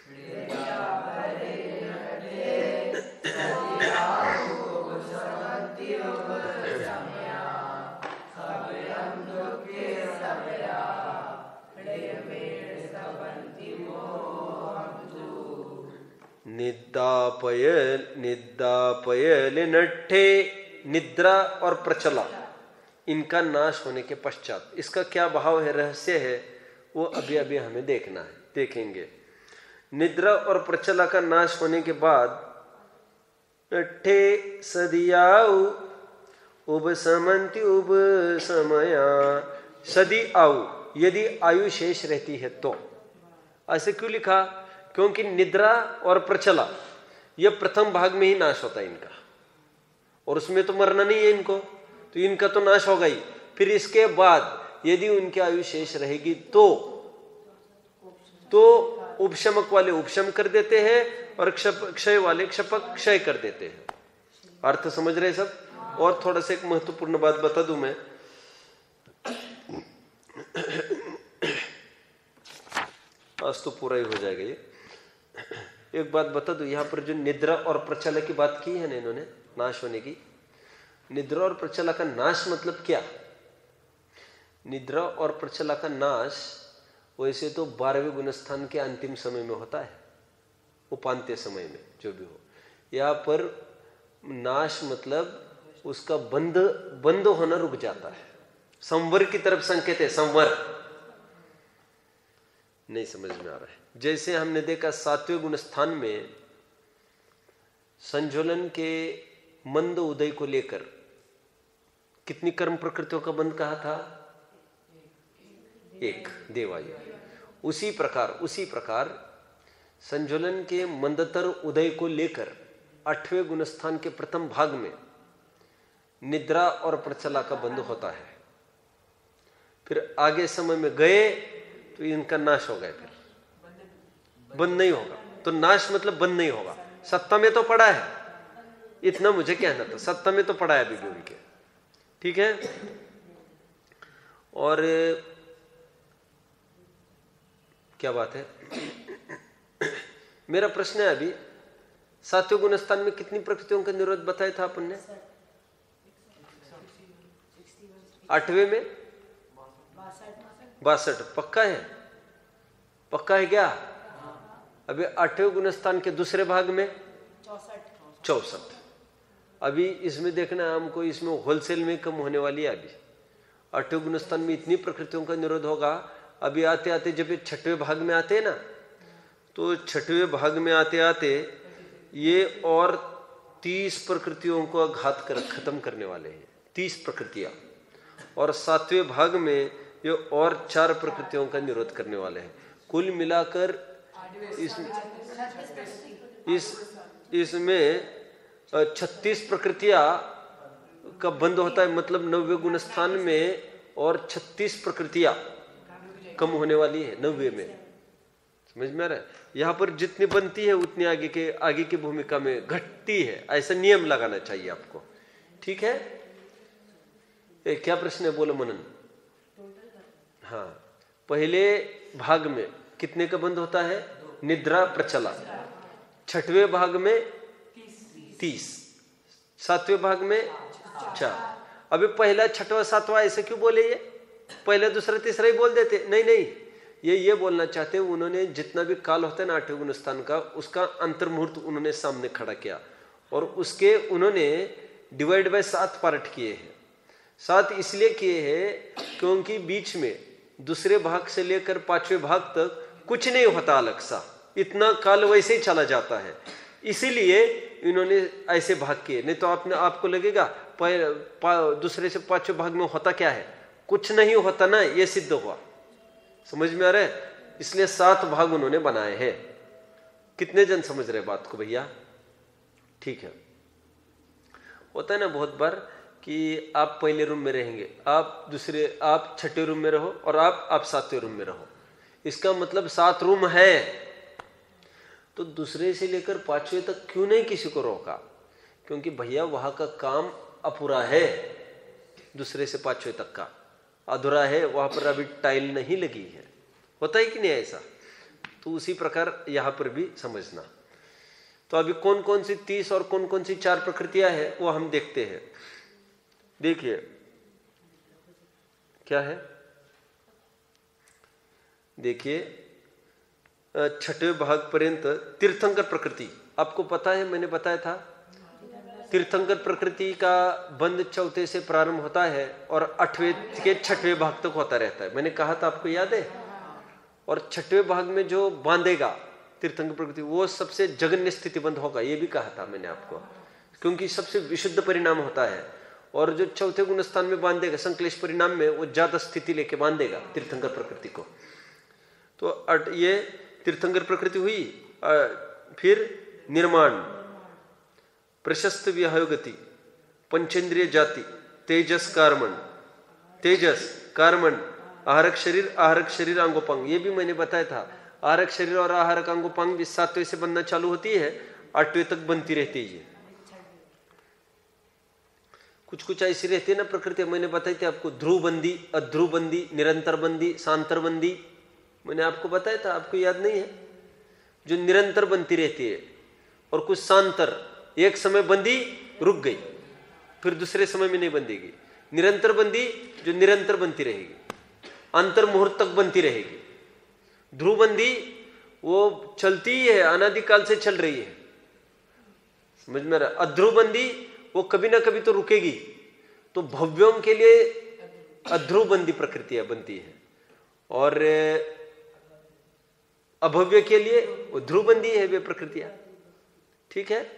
निद्दापयल नट्ठे, निद्रा और प्रचला, इनका नाश होने के पश्चात इसका क्या भाव है, रहस्य है, वो अभी अभी हमें देखना है, देखेंगे। निद्रा और प्रचला का नाश होने के बाद नट्ठे सदियाउ उपसमन्ति उब समया, सदी आउ, यदि आयु शेष रहती है तो। ऐसे क्यों लिखा? क्योंकि निद्रा और प्रचला यह प्रथम भाग में ही नाश होता है इनका, और उसमें तो मरना नहीं है इनको, तो इनका तो नाश होगा ही। फिर इसके बाद यदि उनकी आयु शेष रहेगी तो उपशमक वाले उपशम कर देते हैं और क्षय वाले क्षपक क्षय कर देते हैं। अर्थ समझ रहे सब? और थोड़ा सा एक महत्वपूर्ण बात बता दूं मैं। आज तो पूरा ही हो जाएगा ये। एक बात बता दूं, यहां पर जो निद्रा और प्रचला की बात की है ना इन्होंने, नाश होने की, निद्रा और प्रचला का नाश मतलब क्या? निद्रा और प्रचला का नाश वैसे तो 12वें गुणस्थान के अंतिम समय में होता है, उपांत्य समय में जो भी हो। यहाँ पर नाश मतलब उसका बंद होना रुक जाता है। संवर की तरफ संकेत है, संवर। नहीं समझ में आ रहा है? जैसे हमने देखा 7वें गुणस्थान में संज्वलन के मंद उदय को लेकर कितनी कर्म प्रकृतियों का बंध कहा था? 1 देवायु। उसी प्रकार संज्वलन के मंदतर उदय को लेकर 8वें गुणस्थान के प्रथम भाग में निद्रा और प्रचला का बंध होता है। फिर आगे समय में गए तो इनका नाश हो गया, फिर बंद नहीं होगा। तो नाश मतलब बंद नहीं होगा। सत्ता में तो पड़ा है, इतना मुझे कहना था, सत्ता में तो पड़ा है अभी भी उनके। ठीक है, और क्या बात है, मेरा प्रश्न है अभी 7वें गुणस्थान में कितनी प्रकृतियों का निरोध बताया था अपन ने? 8वें में 62। पक्का है? पक्का है क्या? अभी 8वें गुणस्थान के दूसरे भाग में 64। अभी इसमें देखना है हमको, इसमें होलसेल में कम होने वाली है। अभी 8वें गुणस्थान में इतनी प्रकृतियों का निरोध होगा। अभी आते आते जब ये 6वें भाग में आते हैं ना, तो 6वें भाग में आते आते ये और 30 प्रकृतियों को घात कर खत्म करने वाले हैं, 30 प्रकृतियां। और 7वें भाग में ये और 4 प्रकृतियों का निरोध करने वाले हैं। कुल मिलाकर इसमें 36 प्रकृतियां का बंद होता है। मतलब 90वें गुणस्थान में और 36 प्रकृतियां कम होने वाली है 90 में। समझ में आ रहा है? यहाँ पर जितनी बनती है उतनी आगे की भूमिका में घटती है। ऐसा नियम लगाना चाहिए आपको। ठीक है? क्या प्रश्न है? बोलो मनन। हाँ, पहले भाग में कितने का बंद होता है? निद्रा प्रचला। 6वें भाग में 30, 7वें भाग में 4। अभी पहला 6वां 7वां ऐसे क्यों बोले? ये पहला दूसरा तीसरा ही बोल देते। नहीं नहीं, ये बोलना चाहते हैं उन्होंने जितना भी काल होता है ना 8वें गुणस्थान का, उसका अंतर्मुहूर्त उन्होंने सामने खड़ा किया और उसके उन्होंने डिवाइड बाय 7 पार्ट किए हैं। 7 इसलिए किए हैं क्योंकि बीच में दूसरे भाग से लेकर 5वें भाग तक कुछ नहीं होता अलग सा, इतना काल वैसे ही चला जाता है। इसीलिए इन्होंने ऐसे भाग किए। नहीं तो आपको लगेगा दूसरे से 5वें भाग में होता क्या है? कुछ नहीं होता ना, ये सिद्ध हुआ। समझ में आ रहा है? इसलिए 7 भाग उन्होंने बनाए हैं। कितने जन समझ रहे बात को भैया? ठीक है। होता है ना बहुत बार कि आप पहले रूम में रहेंगे, आप 6ठे रूम में रहो और आप 7वें रूम में रहो। इसका मतलब 7 रूम है, तो दूसरे से लेकर 5वें तक क्यों नहीं किसी को रोका? क्योंकि भैया वहां का काम अपूरा है, दूसरे से 5वें तक का अधूरा है, वहां पर अभी टाइल नहीं लगी है। होता है कि नहीं ऐसा? तो उसी प्रकार यहां पर भी समझना। तो अभी कौन कौन सी 30 और कौन कौन सी 4 प्रकृतियां हैं वो हम देखते हैं। देखिए क्या है, देखिए 6वें भाग पर्यंत तीर्थंकर प्रकृति आपको पता है, मैंने बताया था। तीर्थंकर प्रकृति का बंद 4थे से प्रारंभ होता है और 8वें के 6वें भाग तक होता रहता है। मैंने कहा था, आपको याद है? और 6वें भाग में जो बांधेगा तीर्थंकर प्रकृति, वो सबसे जघन्य स्थिति बंद होगा, ये भी कहा था मैंने आपको, क्योंकि सबसे विशुद्ध परिणाम होता है। और जो 4थे गुणस्थान में बांधेगा संक्लेश परिणाम में, वो ज्यादा स्थिति लेके बांधेगा तीर्थंकर प्रकृति को। तो ये तीर्थंकर प्रकृति हुई। फिर निर्माण, प्रशस्त विहयोगति, पंचेंद्रिय जाति, तेजस कार्मण, आहारक शरीर अंगोपांग। ये भी मैंने बताया था। आहारक शरीर और आहारक अंगोपांग भी 7वें से बनना चालू होती है, 8वें तक बनती रहती है। कुछ ऐसी रहती है ना प्रकृति, मैंने बताई थी आपको। ध्रुवबंदी, अध्रुवबंदी, निरंतर बंदी, सांतर बंदी, मैंने आपको बताया था, आपको याद नहीं है? जो निरंतर बनती रहती है। और कुछ सांतर, एक समय बंदी रुक गई, फिर दूसरे समय में नहीं बंधेगी। निरंतर बंदी जो निरंतर बनती रहेगी, अंतर मुहूर्त तक बनती रहेगी। ध्रुवबंदी वो चलती ही है, अनादिकाल से चल रही है। समझ में आ रहा? अध्रुवबंदी वो कभी ना कभी तो रुकेगी। तो भव्यों के लिए अध्रुवबंदी प्रकृतियां बनती है और अभव्य के लिए वो ध्रुवबंदी है वे प्रकृतियां। ठीक है?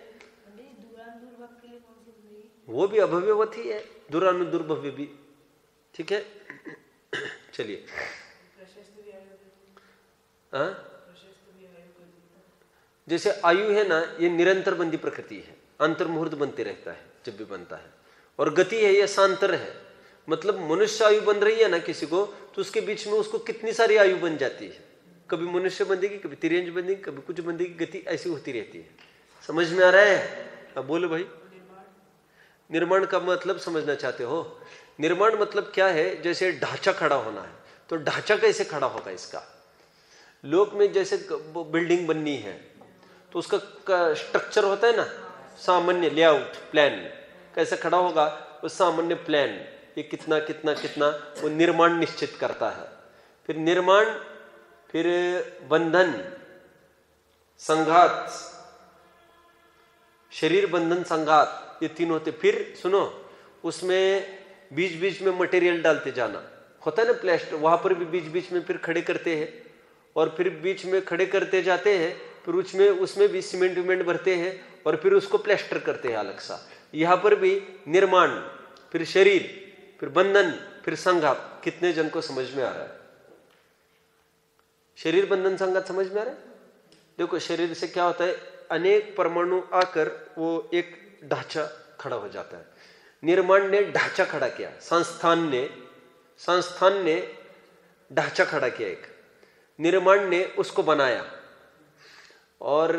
वो भी अभव्यवती है, दुरानुदुर्भव्य भी। ठीक है? चलिए, जैसे आयु है ना, ये निरंतर बंदी प्रकृति है, अंतर्मुहूर्त बनते रहता है जब भी बनता है। और गति है, ये सांतर है। मतलब मनुष्य आयु बन रही है ना किसी को, तो उसके बीच में उसको कितनी सारी आयु बन जाती है। कभी मनुष्य बंधेगी, कभी तिरंज बंधेगी, कभी कुछ बंधेगी, गति ऐसी होती रहती है। समझ में आ रहा है? अब बोलो भाई। निर्माण का मतलब समझना चाहते हो? निर्माण मतलब क्या है? जैसे ढांचा खड़ा होना है, तो ढांचा कैसे खड़ा होगा इसका? लोक में जैसे बिल्डिंग बननी है तो उसका स्ट्रक्चर होता है ना, सामान्य लेआउट प्लान, कैसे खड़ा होगा? वो सामान्य प्लान, ये कितना कितना कितना, वो निर्माण निश्चित करता है। फिर निर्माण, फिर बंधन, संघात, शरीर, बंधन, संघात, ये तीन होते। फिर सुनो, उसमें बीच बीच में मटेरियल डालते जाना होता है ना, प्लास्टर, वहां पर भी बीच बीच में फिर खड़े करते हैं, और फिर बीच में खड़े करते जाते हैं, फिर उसमें भी सीमेंट विमेंट भरते हैं, और फिर उसको प्लास्टर करते हैं अलग सा। यहां पर भी निर्माण, फिर शरीर, फिर बंधन, फिर संघात। कितने जन को समझ में आ रहा है? शरीर, बंधन, संघात समझ में आ रहा है? देखो, शरीर से क्या होता है, अनेक परमाणु आकर वो एक ढांचा खड़ा हो जाता है। निर्माण ने ढांचा खड़ा किया, संस्थान ने ढांचा खड़ा किया एक, निर्माण ने उसको बनाया, और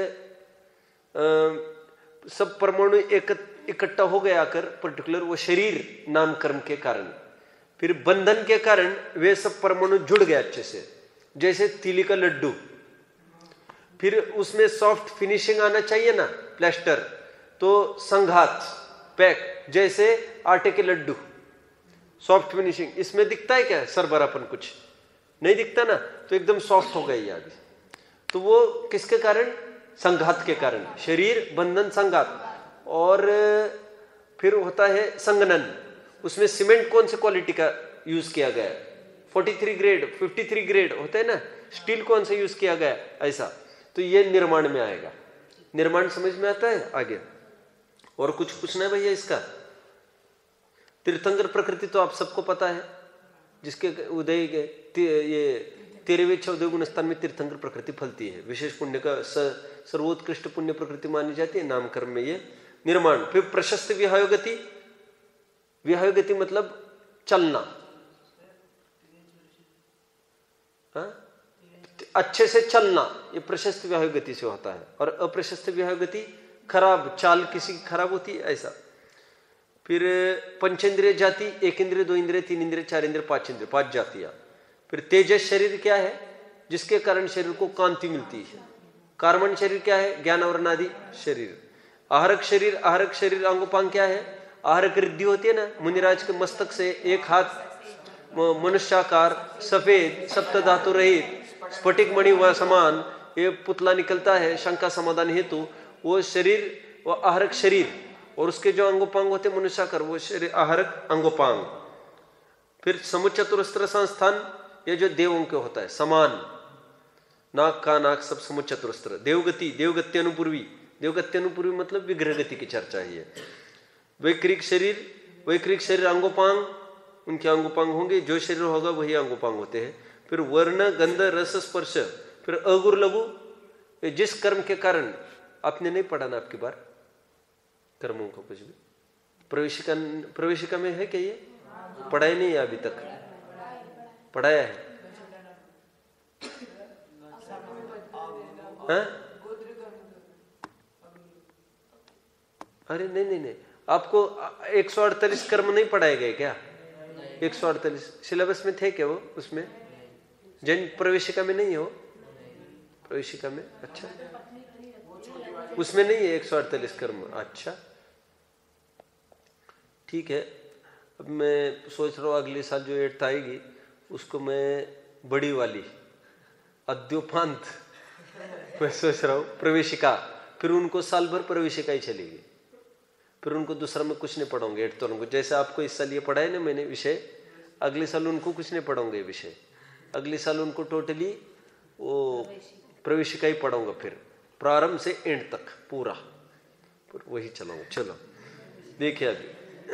सब परमाणु इकट्ठा हो गया आकर पर्टिकुलर वो शरीर नाम कर्म के कारण। फिर बंधन के कारण वे सब परमाणु जुड़ गए अच्छे से, जैसे तीली का लड्डू। फिर उसमें सॉफ्ट फिनिशिंग आना चाहिए ना, प्लास्टर, तो संघात, पैक, जैसे आटे के लड्डू, सॉफ्ट फिनिशिंग। इसमें दिखता है क्या सरबरापन? कुछ नहीं दिखता ना, तो एकदम सॉफ्ट हो गई अभी। तो वो किसके कारण? संघात के कारण, शरीर, बंधन, संघात। और फिर होता है संगनन। उसमें सीमेंट कौन से क्वालिटी का यूज किया गया है? 43 ग्रेड, 53 ग्रेड होते हैं ना। स्टील कौन सा यूज किया गया, ऐसा। तो ये निर्माण में आएगा। निर्माण समझ में आता है? आगे और कुछ पूछना है भैया इसका? तीर्थंकर प्रकृति तो आप सबको पता है, जिसके उदय के ये 13वें 14वें गुणस्थान में तीर्थंकर प्रकृति फलती है। विशेष पुण्य का सर्वोत्कृष्ट पुण्य प्रकृति मानी जाती है नामकर्म में ये निर्माण। फिर प्रशस्त विहाय गति, विहाय गति मतलब चलना, अच्छे से चलना, ये प्रशस्त विहाय गति से होता है। और अप्रशस्त विहाय गति खराब चाल, किसी की खराब होती है, ऐसा। फिर पंचेंद्रिय जाति, 1 इंद्रिय, 2 इंद्रिय, 3 इंद्रिय, 4 इंद्रिय, 5 इंद्रिय, 5 जातियां। फिर तेजस शरीर क्या है? जिसके कारण शरीर को कांति मिलती है। कार्मण शरीर क्या है? ज्ञान और आदि शरीर। आहरक शरीर, आहरक शरीर अंगोपांग क्या है? आहरक रिद्धि होती है ना, मुनिराज के मस्तक से एक हाथ मनुष्याकार, सफेद, सप्त धातु रहित, स्फटिक मणि व समान ये पुतला निकलता है शंका समाधान हेतु। वो शरीर, वो आहरक शरीर, और उसके जो अंगोपांग होते मनुष्याकार, वो शरीर आहरक अंगोपांग। फिर समुच्चतुरस्त्र संस्थान, ये जो देवों के होता है, समान नाक का नाक सब समुच्चतुरस्त्र। देवगति, देवगति अनुपूर्वी, देवगति अनुपूर्वी मतलब विग्रह गति की चर्चा है। वैक्रिक शरीर, वैक्रिक शरीर अंगोपांग, उनके अंगोपांग होंगे, जो शरीर होगा वही अंगोपांग होते हैं। फिर वर्ण, गंध, रस, स्पर्श। फिर अगुर लघु, जिस कर्म के कारण, आपने नहीं पढ़ा ना आपकी बार कर्मों को कुछ भी, प्रवेशिका में है क्या? ये पढ़ाई नहीं है अभी तक, पढ़ाया है? अरे नहीं, आपको 148 कर्म नहीं पढ़ाए गए क्या? 148 सिलेबस में थे क्या वो? उसमें जैन प्रवेशिका में नहीं हो? प्रवेशिका में, अच्छा, उसमें नहीं है 148 कर्म। अच्छा ठीक है। अब मैं सोच रहा हूँ अगले साल जो 8th आएगी उसको मैं बड़ी वाली अद्योपांत मैं सोच रहा हूँ प्रवेशिका, फिर उनको साल भर प्रवेशिका ही चलेगी, फिर उनको दूसरा में कुछ नहीं पढ़ाऊंगे 8th वालों को। जैसे आपको इस साल ये पढ़ाया ना मैंने विषय, अगले साल उनको कुछ नहीं पढ़ाऊंगे विषय, अगले साल उनको टोटली वो प्रवेशिका ही पढ़ाऊंगा, फिर प्रारंभ से एंड तक पूरा वही चलाऊंगा। चलो देखिए अभी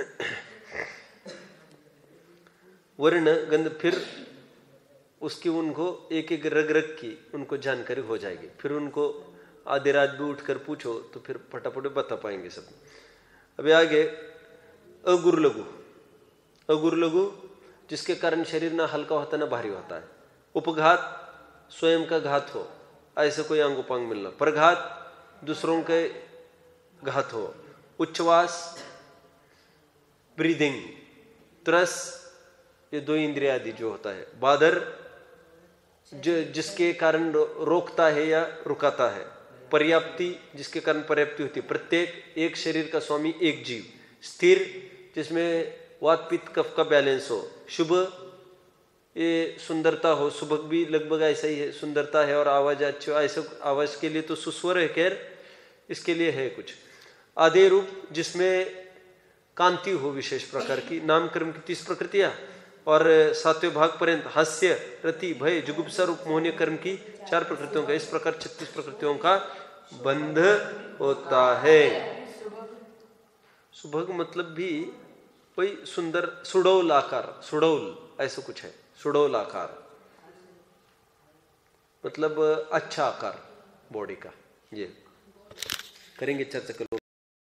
वर्ण गंध, फिर उसकी उनको एक एक रग रग की उनको जानकारी हो जाएगी। फिर उनको आधी रात भी उठकर पूछो तो फिर फटाफट बता पाएंगे सब। अभी आगे अगुर लघु, अगुर लघु जिसके कारण शरीर ना हल्का होता ना भारी होता है। उपघात, स्वयं का घात हो, ऐसे कोई अंगोपांग मिलना। प्रघात, दूसरों के घात हो। उच्छ्वास, ब्रीदिंग। त्रस, ये 2 इंद्रिय आदि जो होता है। बादर, जिसके कारण रोकता है या रुकाता है। पर्याप्ति, जिसके कारण पर्याप्ति होती है। प्रत्येक, एक शरीर का स्वामी एक जीव। स्थिर, जिसमें वात पित्त कफ का बैलेंस हो। शुभ, ये सुंदरता हो। सुबह भी लगभग ऐसा ही है, सुंदरता है और आवाज अच्छी हो। ऐसे आवाज के लिए तो सुस्वर है, खैर इसके लिए है कुछ। आधेय रूप जिसमें कांति हो विशेष प्रकार की, नाम कर्म की 30 प्रकृतियां, और 7वें भाग पर्यंत हास्य, रति, भय, जुगुप्सा रूप मोहनीय कर्म की 4 प्रकृतियों का, इस प्रकार 36 प्रकृतियों का बंध होता है। सुभग मतलब भी कोई सुंदर सुडौल आकार, सुडौल ऐसा कुछ है, सुडौल आकार मतलब अच्छा आकार बॉडी का। ये करेंगे चर्चा।